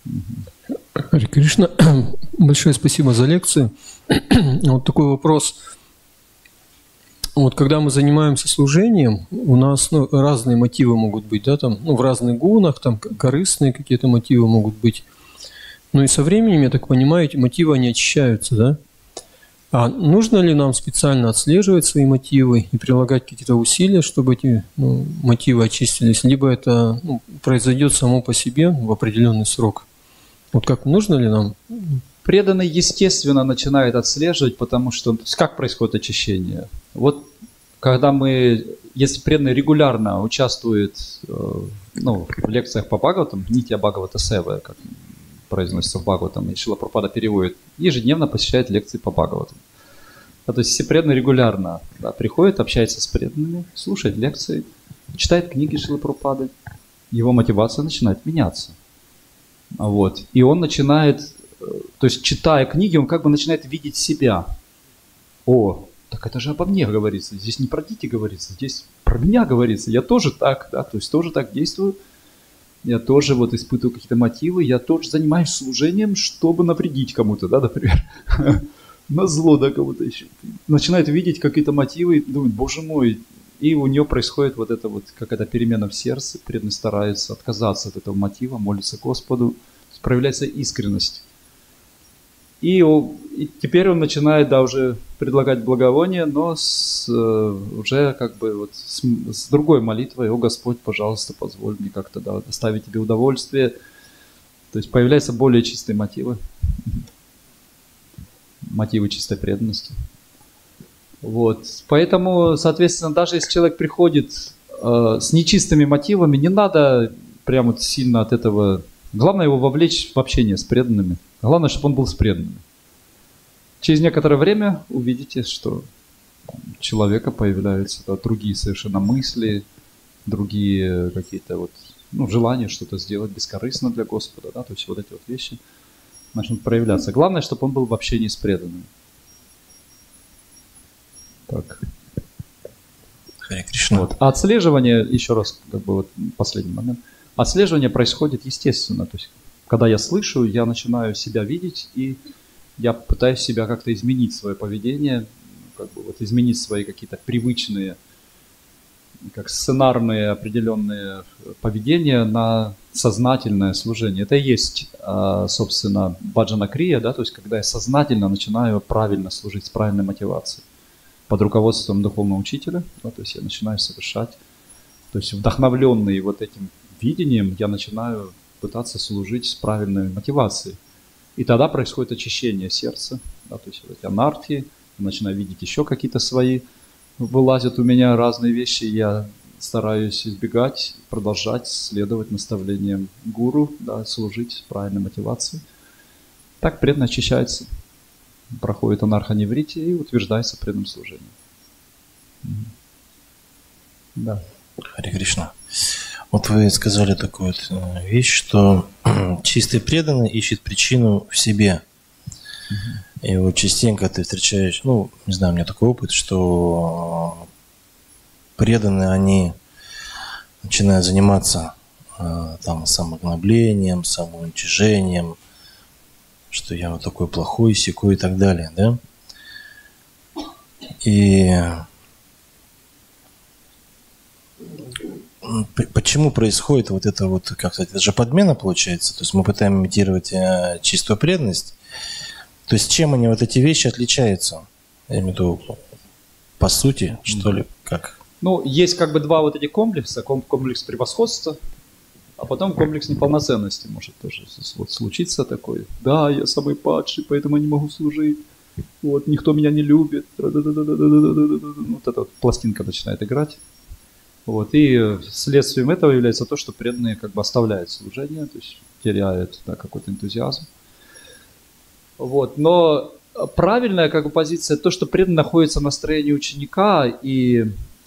Харе Кришна, большое спасибо за лекцию. Вот такой вопрос. Вот когда мы занимаемся служением, у нас, ну, разные мотивы могут быть, да, там, ну, в разных гунах, там корыстные какие-то мотивы могут быть. Ну и со временем, я так понимаю, эти мотивы, они очищаются, да? А нужно ли нам специально отслеживать свои мотивы и прилагать какие-то усилия, чтобы эти, ну, мотивы очистились, либо это, ну, произойдет само по себе в определенный срок? Вот как, нужно ли нам? Преданный, естественно, начинает отслеживать, потому что, то есть как происходит очищение? Вот когда если преданный регулярно участвует, ну, в лекциях по Бхагаватам, Нитья Бхагавата Сева, как произносится в Бхагаватам, и Шрила Прабхупада переводит, ежедневно посещает лекции по Бхагаватам. Да, то есть все преданные регулярно, да, приходят, общаются с преданными, слушает лекции, читает книги Шрилы Прабхупады, его мотивация начинает меняться. Вот. И он начинает, то есть читая книги, он как бы начинает видеть себя. О, так это же обо мне говорится, здесь не про Дити говорится, здесь про меня говорится, я тоже так, да, то есть тоже так действую, я тоже вот испытываю какие-то мотивы, я тоже занимаюсь служением, чтобы навредить кому-то, да, например, на зло, да, кому-то еще. Начинает видеть какие-то мотивы и думает, боже мой, и у нее происходит вот это вот какая-то перемена в сердце, преданный старается отказаться от этого мотива, молится Господу, проявляется искренность. И теперь он начинает, да, уже предлагать благовоние, но уже как бы вот с другой молитвой: «О Господь, пожалуйста, позволь мне как-то, да, доставить тебе удовольствие». То есть появляются более чистые мотивы, мотивы чистой преданности. Вот. Поэтому, соответственно, даже если человек приходит с нечистыми мотивами, не надо прям вот сильно от этого. Главное его вовлечь в общение с преданными. Главное, чтобы он был с преданными. Через некоторое время увидите, что у человека появляются, да, другие совершенно мысли, другие какие-то вот, ну, желания что-то сделать бескорыстно для Господа, да, то есть вот эти вот вещи начнут проявляться. Главное, чтобы он был в общении с преданными. Так. Харе Кришна. Вот. А отслеживание, еще раз, как бы вот последний момент, отслеживание происходит естественно, то есть когда я слышу, я начинаю себя видеть, и я пытаюсь себя как-то изменить, свое поведение, как бы вот изменить свои какие-то привычные, как сценарные определенные поведения на сознательное служение. Это и есть, собственно, баджана крия, да, то есть когда я сознательно начинаю правильно служить с правильной мотивацией под руководством духовного учителя, да, то есть я начинаю совершать, то есть вдохновленный вот этим видением, я начинаю пытаться служить с правильной мотивацией. И тогда происходит очищение сердца, да, то есть вот эти анархии, я начинаю видеть еще какие-то свои, вылазят у меня разные вещи, я стараюсь избегать, продолжать следовать наставлениям гуру, да, служить с правильной мотивацией. Так преданно очищается, проходит анархоневрития и утверждается в преданном служении. Да. Харе Кришна. Вот вы сказали такую вот вещь, что чистый преданный ищет причину в себе. И вот частенько ты встречаешь, ну, не знаю, у меня такой опыт, что преданные, они начинают заниматься там самогноблением, самоуничижением, что я вот такой плохой, сякой и так далее, да? И почему происходит вот это вот, как сказать, это же подмена получается, то есть мы пытаемся имитировать чистую преданность, то есть чем они вот эти вещи отличаются, я имею в виду по сути, что ли, как? Ну, есть как бы два вот этих комплекса, комплекс превосходства, а потом комплекс неполноценности может тоже вот случиться такой. Да, я самый падший, поэтому я не могу служить. Вот, никто меня не любит. Вот эта вот пластинка начинает играть. Вот, и следствием этого является то, что преданные как бы оставляют служение, то есть теряют, да, какой-то энтузиазм. Вот, но правильная как бы позиция то, что преданный находится в настроении ученика и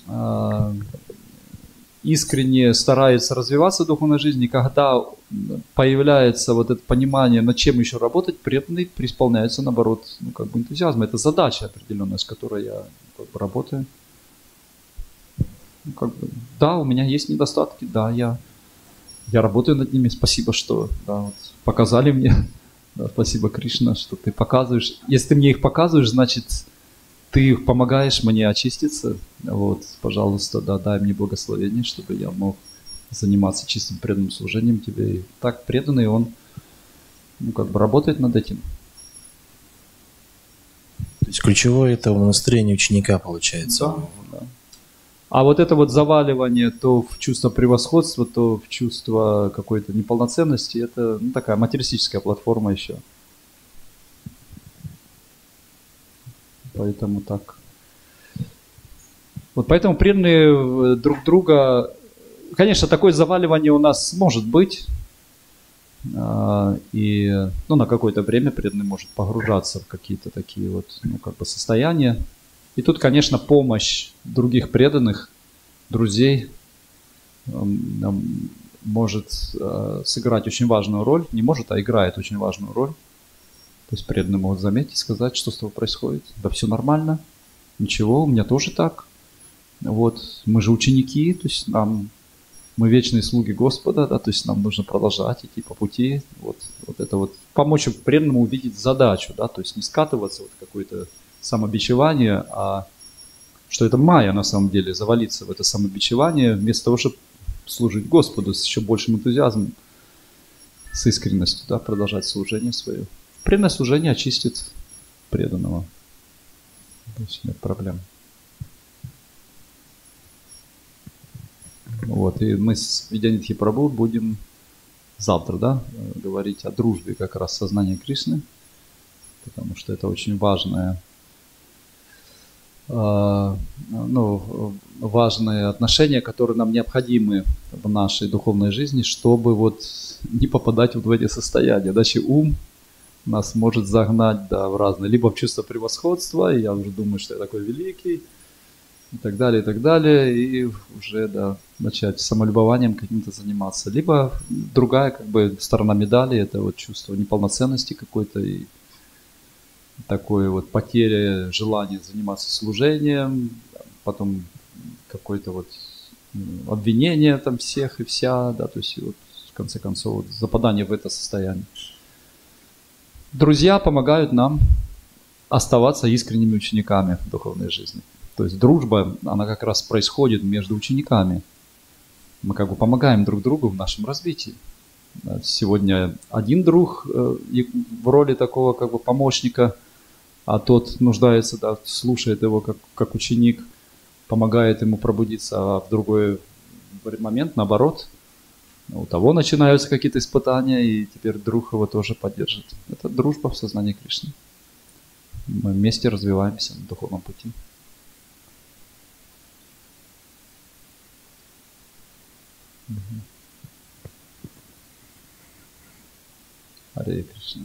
искренне старается развиваться в духовной жизни, когда появляется вот это понимание, над чем еще работать, преданный преисполняется, наоборот, ну, как бы энтузиазм. Это задача определенная, с которой я как бы работаю. Ну, как бы, да, у меня есть недостатки, да, я работаю над ними, спасибо, что да, вот, показали мне, да, спасибо, Кришна, что ты показываешь. Если ты мне их показываешь, значит, ты помогаешь мне очиститься, вот, пожалуйста, да, дай мне благословение, чтобы я мог заниматься чистым преданным служением тебе. И так преданный, он, ну, как бы работает над этим. То есть ключевое это настроение ученика получается. Да, да. А вот это вот заваливание то в чувство превосходства, то в чувство какой-то неполноценности, это, ну, такая материалистическая платформа еще. Поэтому так. Вот поэтому преданные друг друга... Конечно, такое заваливание у нас может быть. И, ну, на какое-то время преданный может погружаться в какие-то такие вот, ну, как бы состояния. И тут, конечно, помощь других преданных, друзей может сыграть очень важную роль. Не может, а играет очень важную роль. То есть преданные могут заметить, сказать, что с тобой происходит. Да все нормально, ничего, у меня тоже так. Вот, мы же ученики, то есть мы вечные слуги Господа, да, то есть нам нужно продолжать идти по пути. Вот это вот помочь преданному увидеть задачу, да, то есть не скатываться в какое-то самобичевание, а что это майя на самом деле, завалиться в это самобичевание, вместо того, чтобы служить Господу с еще большим энтузиазмом, с искренностью, да, продолжать служение свое. Преданное служение очистит преданного. То есть нет проблем. Вот, и мы с Видянитхи Прабху будем завтра, да, говорить о дружбе как раз сознания Кришны, потому что это очень важное, важные отношения, которые нам необходимы в нашей духовной жизни, чтобы вот не попадать вот в эти состояния. Иначе ум нас может загнать, да, в разные, либо в чувство превосходства, и я уже думаю, что я такой великий, и так далее, и уже, да, начать самолюбованием каким-то заниматься. Либо другая, как бы, сторона медали, это вот чувство неполноценности какой-то, и такое вот потеря желания заниматься служением, потом какое-то вот обвинение там всех и вся, да, то есть вот в конце концов вот западание в это состояние. Друзья помогают нам оставаться искренними учениками в духовной жизни. То есть дружба, она как раз происходит между учениками. Мы как бы помогаем друг другу в нашем развитии. Сегодня один друг в роли такого как бы помощника, а тот нуждается, да, слушает его как ученик, помогает ему пробудиться, а в другой момент, наоборот, у того начинаются какие-то испытания, и теперь друг его тоже поддержит. Это дружба в сознании Кришны. Мы вместе развиваемся на духовном пути. Харе Кришна.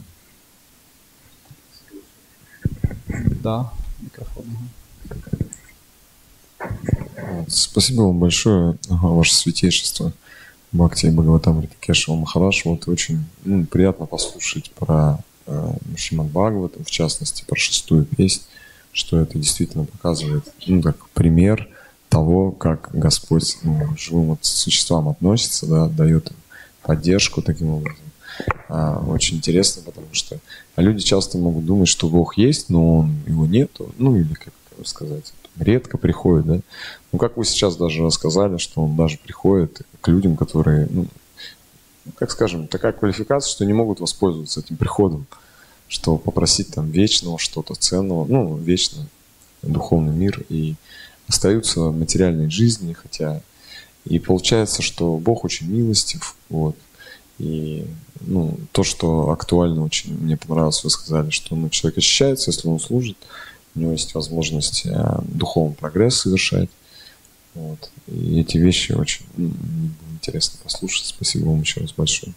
Да, микрофон. Спасибо вам большое, ваше святейшество. Бхакти Бхагаватамрита Кешава Махарадж. Вот очень приятно послушать про Шримад Бхагаватам, в частности, про 6-ю песнь, что это действительно показывает, как пример того, как Господь к живым существам относится, да, дает им поддержку таким образом. Очень интересно, потому что люди часто могут думать, что Бог есть, но его нету, или, как сказать, редко приходит, да. Как вы сейчас даже рассказали, что он даже приходит к людям, которые, как скажем, такая квалификация, что не могут воспользоваться этим приходом, что попросить там вечного, что-то ценного, вечный духовный мир, и остаются в материальной жизни, хотя и получается, что Бог очень милостив, вот. И то, что актуально очень мне понравилось, вы сказали, что человек очищается, если он служит, у него есть возможность духовный прогресс совершать. Вот. И эти вещи очень интересно послушать. Спасибо вам еще раз большое.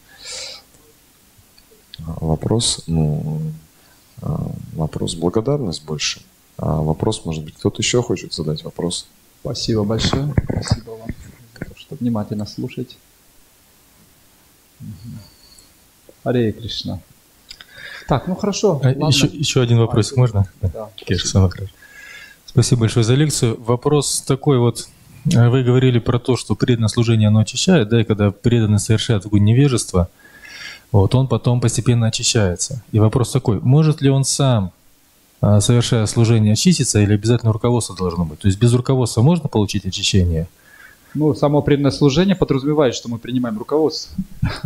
Вопрос, вопрос благодарность больше. А вопрос, может быть, кто-то еще хочет задать вопрос? Спасибо большое. Спасибо вам, что внимательно слушаете. Харе Кришна. Так, хорошо. Еще один вопросик можно? Да. Спасибо большое за лекцию. Вопрос такой вот. Вы говорили про то, что преданное служение, оно очищает, да, и когда преданный совершает такое невежество, вот, он потом постепенно очищается. И вопрос такой, может ли он сам, совершая служение, очиститься, или обязательно руководство должно быть? То есть без руководства можно получить очищение? Само преданное служение подразумевает, что мы принимаем руководство.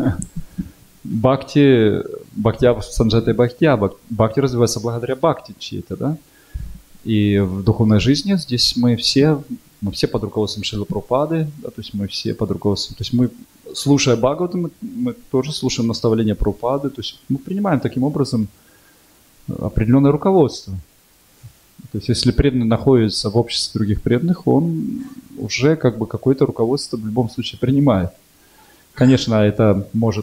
Бхакти санджата бхакти развивается благодаря бхакти чьей-то, да? И в духовной жизни здесь мы все под руководством Шрилы Прабхупады, да, то есть мы все под руководством, то есть мы, слушая Бхагаватам, мы тоже слушаем наставления Прабхупады, то есть мы принимаем таким образом определенное руководство. То есть если преданный находится в обществе других преданных, он уже какое-то руководство в любом случае принимает. Конечно, это может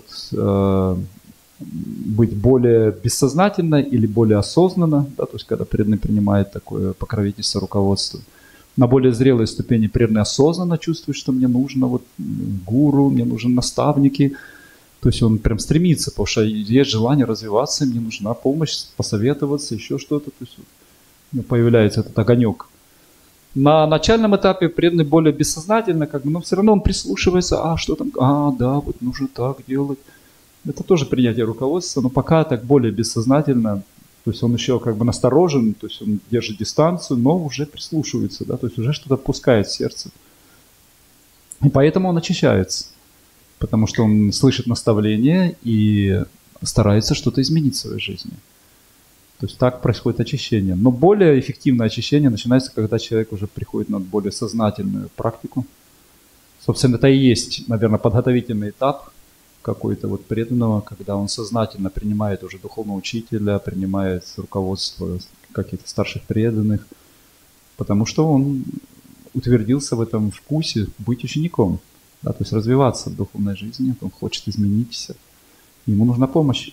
быть более бессознательно или более осознанно, да, то есть когда преданный принимает такое покровительство, руководство. На более зрелой ступени преданный осознанно чувствует, что мне нужно гуру, мне нужны наставники. То есть он прям стремится, потому что есть желание развиваться, мне нужна помощь, посоветоваться, еще что-то. То есть появляется этот огонек. На начальном этапе преданный более бессознательно, но все равно он прислушивается, что там, да, нужно так делать. Это тоже принятие руководства, но пока так более бессознательно, то есть он еще насторожен, то есть он держит дистанцию, но уже прислушивается, да, то есть уже что-то пускает в сердце. И поэтому он очищается, потому что он слышит наставления и старается что-то изменить в своей жизни. То есть так происходит очищение. Но более эффективное очищение начинается, когда человек уже приходит на более сознательную практику. Собственно, это и есть, наверное, подготовительный этап какой-то преданного, когда он сознательно принимает уже духовного учителя, принимает руководство каких-то старших преданных, потому что он утвердился в этом вкусе быть учеником, да, то есть развиваться в духовной жизни, он хочет измениться, ему нужна помощь.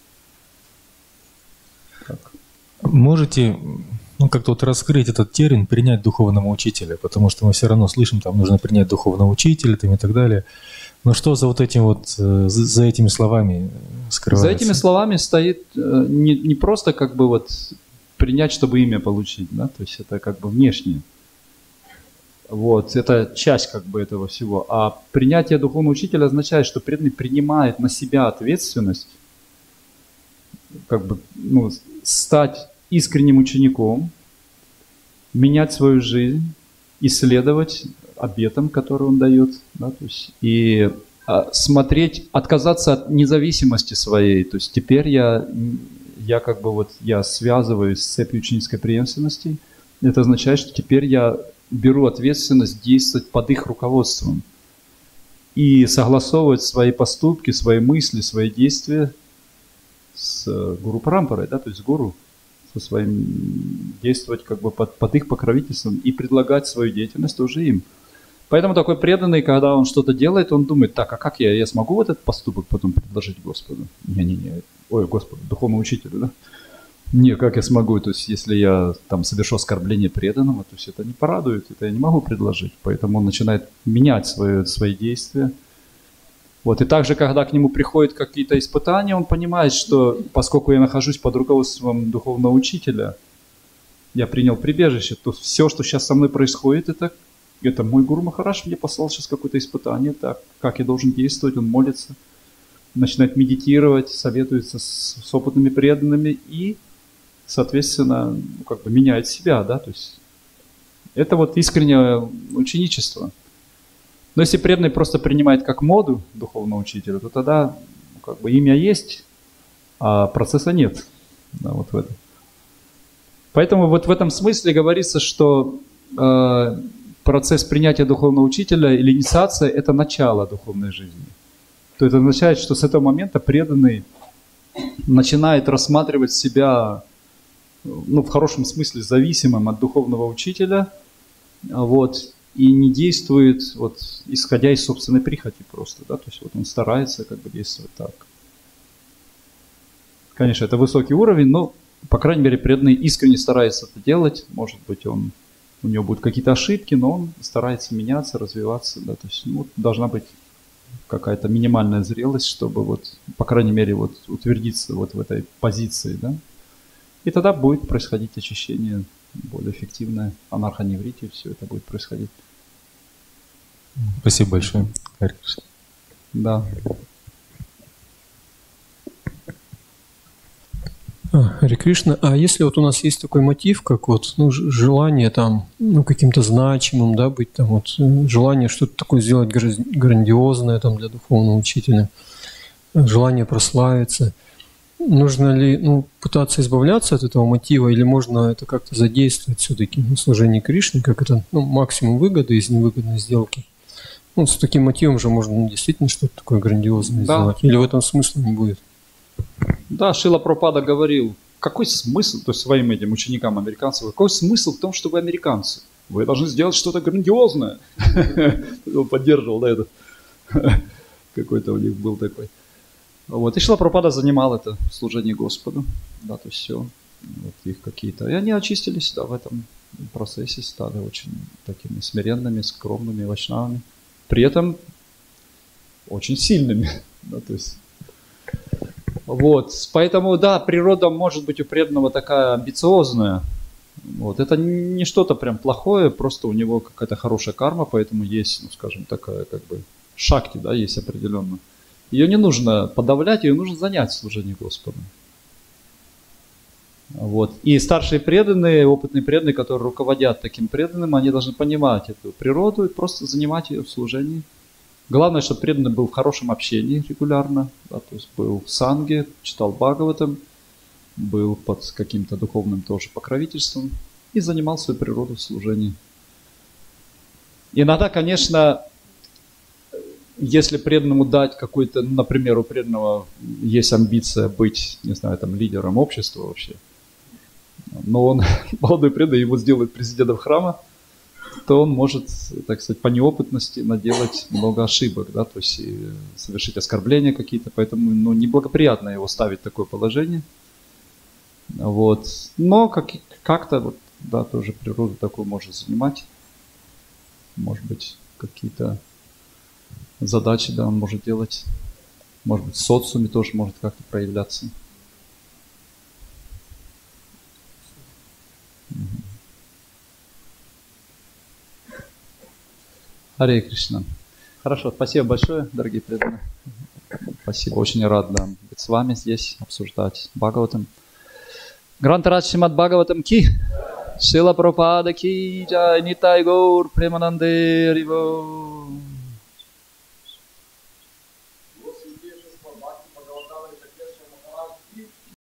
Так. Можете как-то раскрыть этот термин «принять духовного учителя», потому что мы все равно слышим, там нужно принять духовного учителя и так далее. Но что за за этими словами скрывается? За этими словами стоит не просто принять, чтобы имя получить, да, то есть это внешнее. Это часть этого всего. А принятие духовного учителя означает, что преданный принимает на себя ответственность, стать искренним учеником, менять свою жизнь, исследовать обетам, которые он дает, да, то есть, и смотреть, отказаться от независимости своей. То есть теперь я связываюсь с цепью ученической преемственности. Это означает, что теперь я беру ответственность действовать под их руководством и согласовывать свои поступки, свои мысли, свои действия с Гуру Парампарой, да, то есть гуру, со своим действовать под их покровительством и предлагать свою деятельность уже им. Поэтому такой преданный, когда он что-то делает, он думает, так, а как я смогу этот поступок потом предложить Господу? Господу, духовному учителю, да? Не, как я смогу? То есть, если я совершу оскорбление преданного, то есть это не порадует, это я не могу предложить. Поэтому он начинает менять свои действия Вот, и также, когда к нему приходят какие-то испытания, он понимает, что поскольку я нахожусь под руководством духовного учителя, я принял прибежище, то все, что сейчас со мной происходит, это мой Гуру Махарадж мне послал сейчас какое-то испытание, так, как я должен действовать, он молится, начинает медитировать, советуется с опытными преданными и, соответственно, как бы меняет себя, да, то есть это вот искреннее ученичество. Но если преданный просто принимает как моду духовного учителя, то тогда как бы имя есть, а процесса нет. Да, вот в этом. Поэтому вот в этом смысле говорится, что процесс принятия духовного учителя или инициация – это начало духовной жизни. То это означает, что с этого момента преданный начинает рассматривать себя, ну, в хорошем смысле, зависимым от духовного учителя, вот, и не действует, вот, исходя из собственной прихоти просто, да, то есть вот он старается как бы действовать так. Конечно, это высокий уровень, но, по крайней мере, преданный искренне старается это делать, может быть, у него будут какие-то ошибки, но он старается меняться, развиваться, да, то есть, ну, должна быть какая-то минимальная зрелость, чтобы вот, по крайней мере, вот утвердиться вот в этой позиции, да, и тогда будет происходить очищение более эффективное, анархоневрите, все это будет происходить. Спасибо большое. Харе Кришна. Да. Харе Кришна, а если вот у нас есть такой мотив, как вот, ну, желание там, ну, каким-то значимым, да, быть там, вот, желание что-то такое сделать грандиозное там для духовного учителя, желание прославиться, нужно ли, ну, пытаться избавляться от этого мотива, или можно это как-то задействовать все-таки в служении Кришне, как это, ну, максимум выгоды из невыгодной сделки? Ну, с таким мотивом же можно, ну, действительно что-то такое грандиозное сделать, или в этом смысла не будет? Да, Шрила Прабхупада говорил, какой смысл, то есть своим этим ученикам американцев, какой смысл в том, что вы американцы? Вы должны сделать что-то грандиозное. Он поддерживал, да, это. Какой-то у них был такой. Вот. И Шрила Прабхупада занимал это в служении Господу. Да, то есть все. Вот их какие-то. И они очистились, да, в этом процессе, стали очень такими смиренными, скромными, вайшнавами. При этом очень сильными. Да, то есть. Вот, поэтому, да, природа может быть у преданного такая амбициозная. Вот, это не что-то прям плохое, просто у него какая-то хорошая карма, поэтому есть, ну, скажем, такая как бы шакти, да, есть определенно. Ее не нужно подавлять, ее нужно занять в служении Господу. Вот. И старшие преданные, опытные преданные, которые руководят таким преданным, они должны понимать эту природу и просто занимать ее в служении. Главное, чтобы преданный был в хорошем общении регулярно, да, то есть был в санге, читал Бхагаватам, был под каким-то духовным тоже покровительством и занимал свою природу в служении. Иногда, конечно, если преданному дать какой-то, например, у преданного есть амбиция быть, не знаю, там, лидером общества вообще, но он, молодой преданный, его сделает президентом храма, то он может, так сказать, по неопытности наделать много ошибок, да, то есть совершить оскорбления какие-то, поэтому, ну, неблагоприятно его ставить в такое положение. Вот. Но как-то, вот, да, тоже природа такую может занимать. Может быть, какие-то задачи, да, он может делать. Может быть, в социуме тоже может как-то проявляться. Харе Кришна. Хорошо, спасибо большое, дорогие преданные. Спасибо, очень рад, да, быть с вами здесь, обсуждать Бхагаватам. Грантарадж Шримад Бхагаватам ки, Шрила Прабхупада ки, Джай Нитай Гаур Премананде Хари Бол.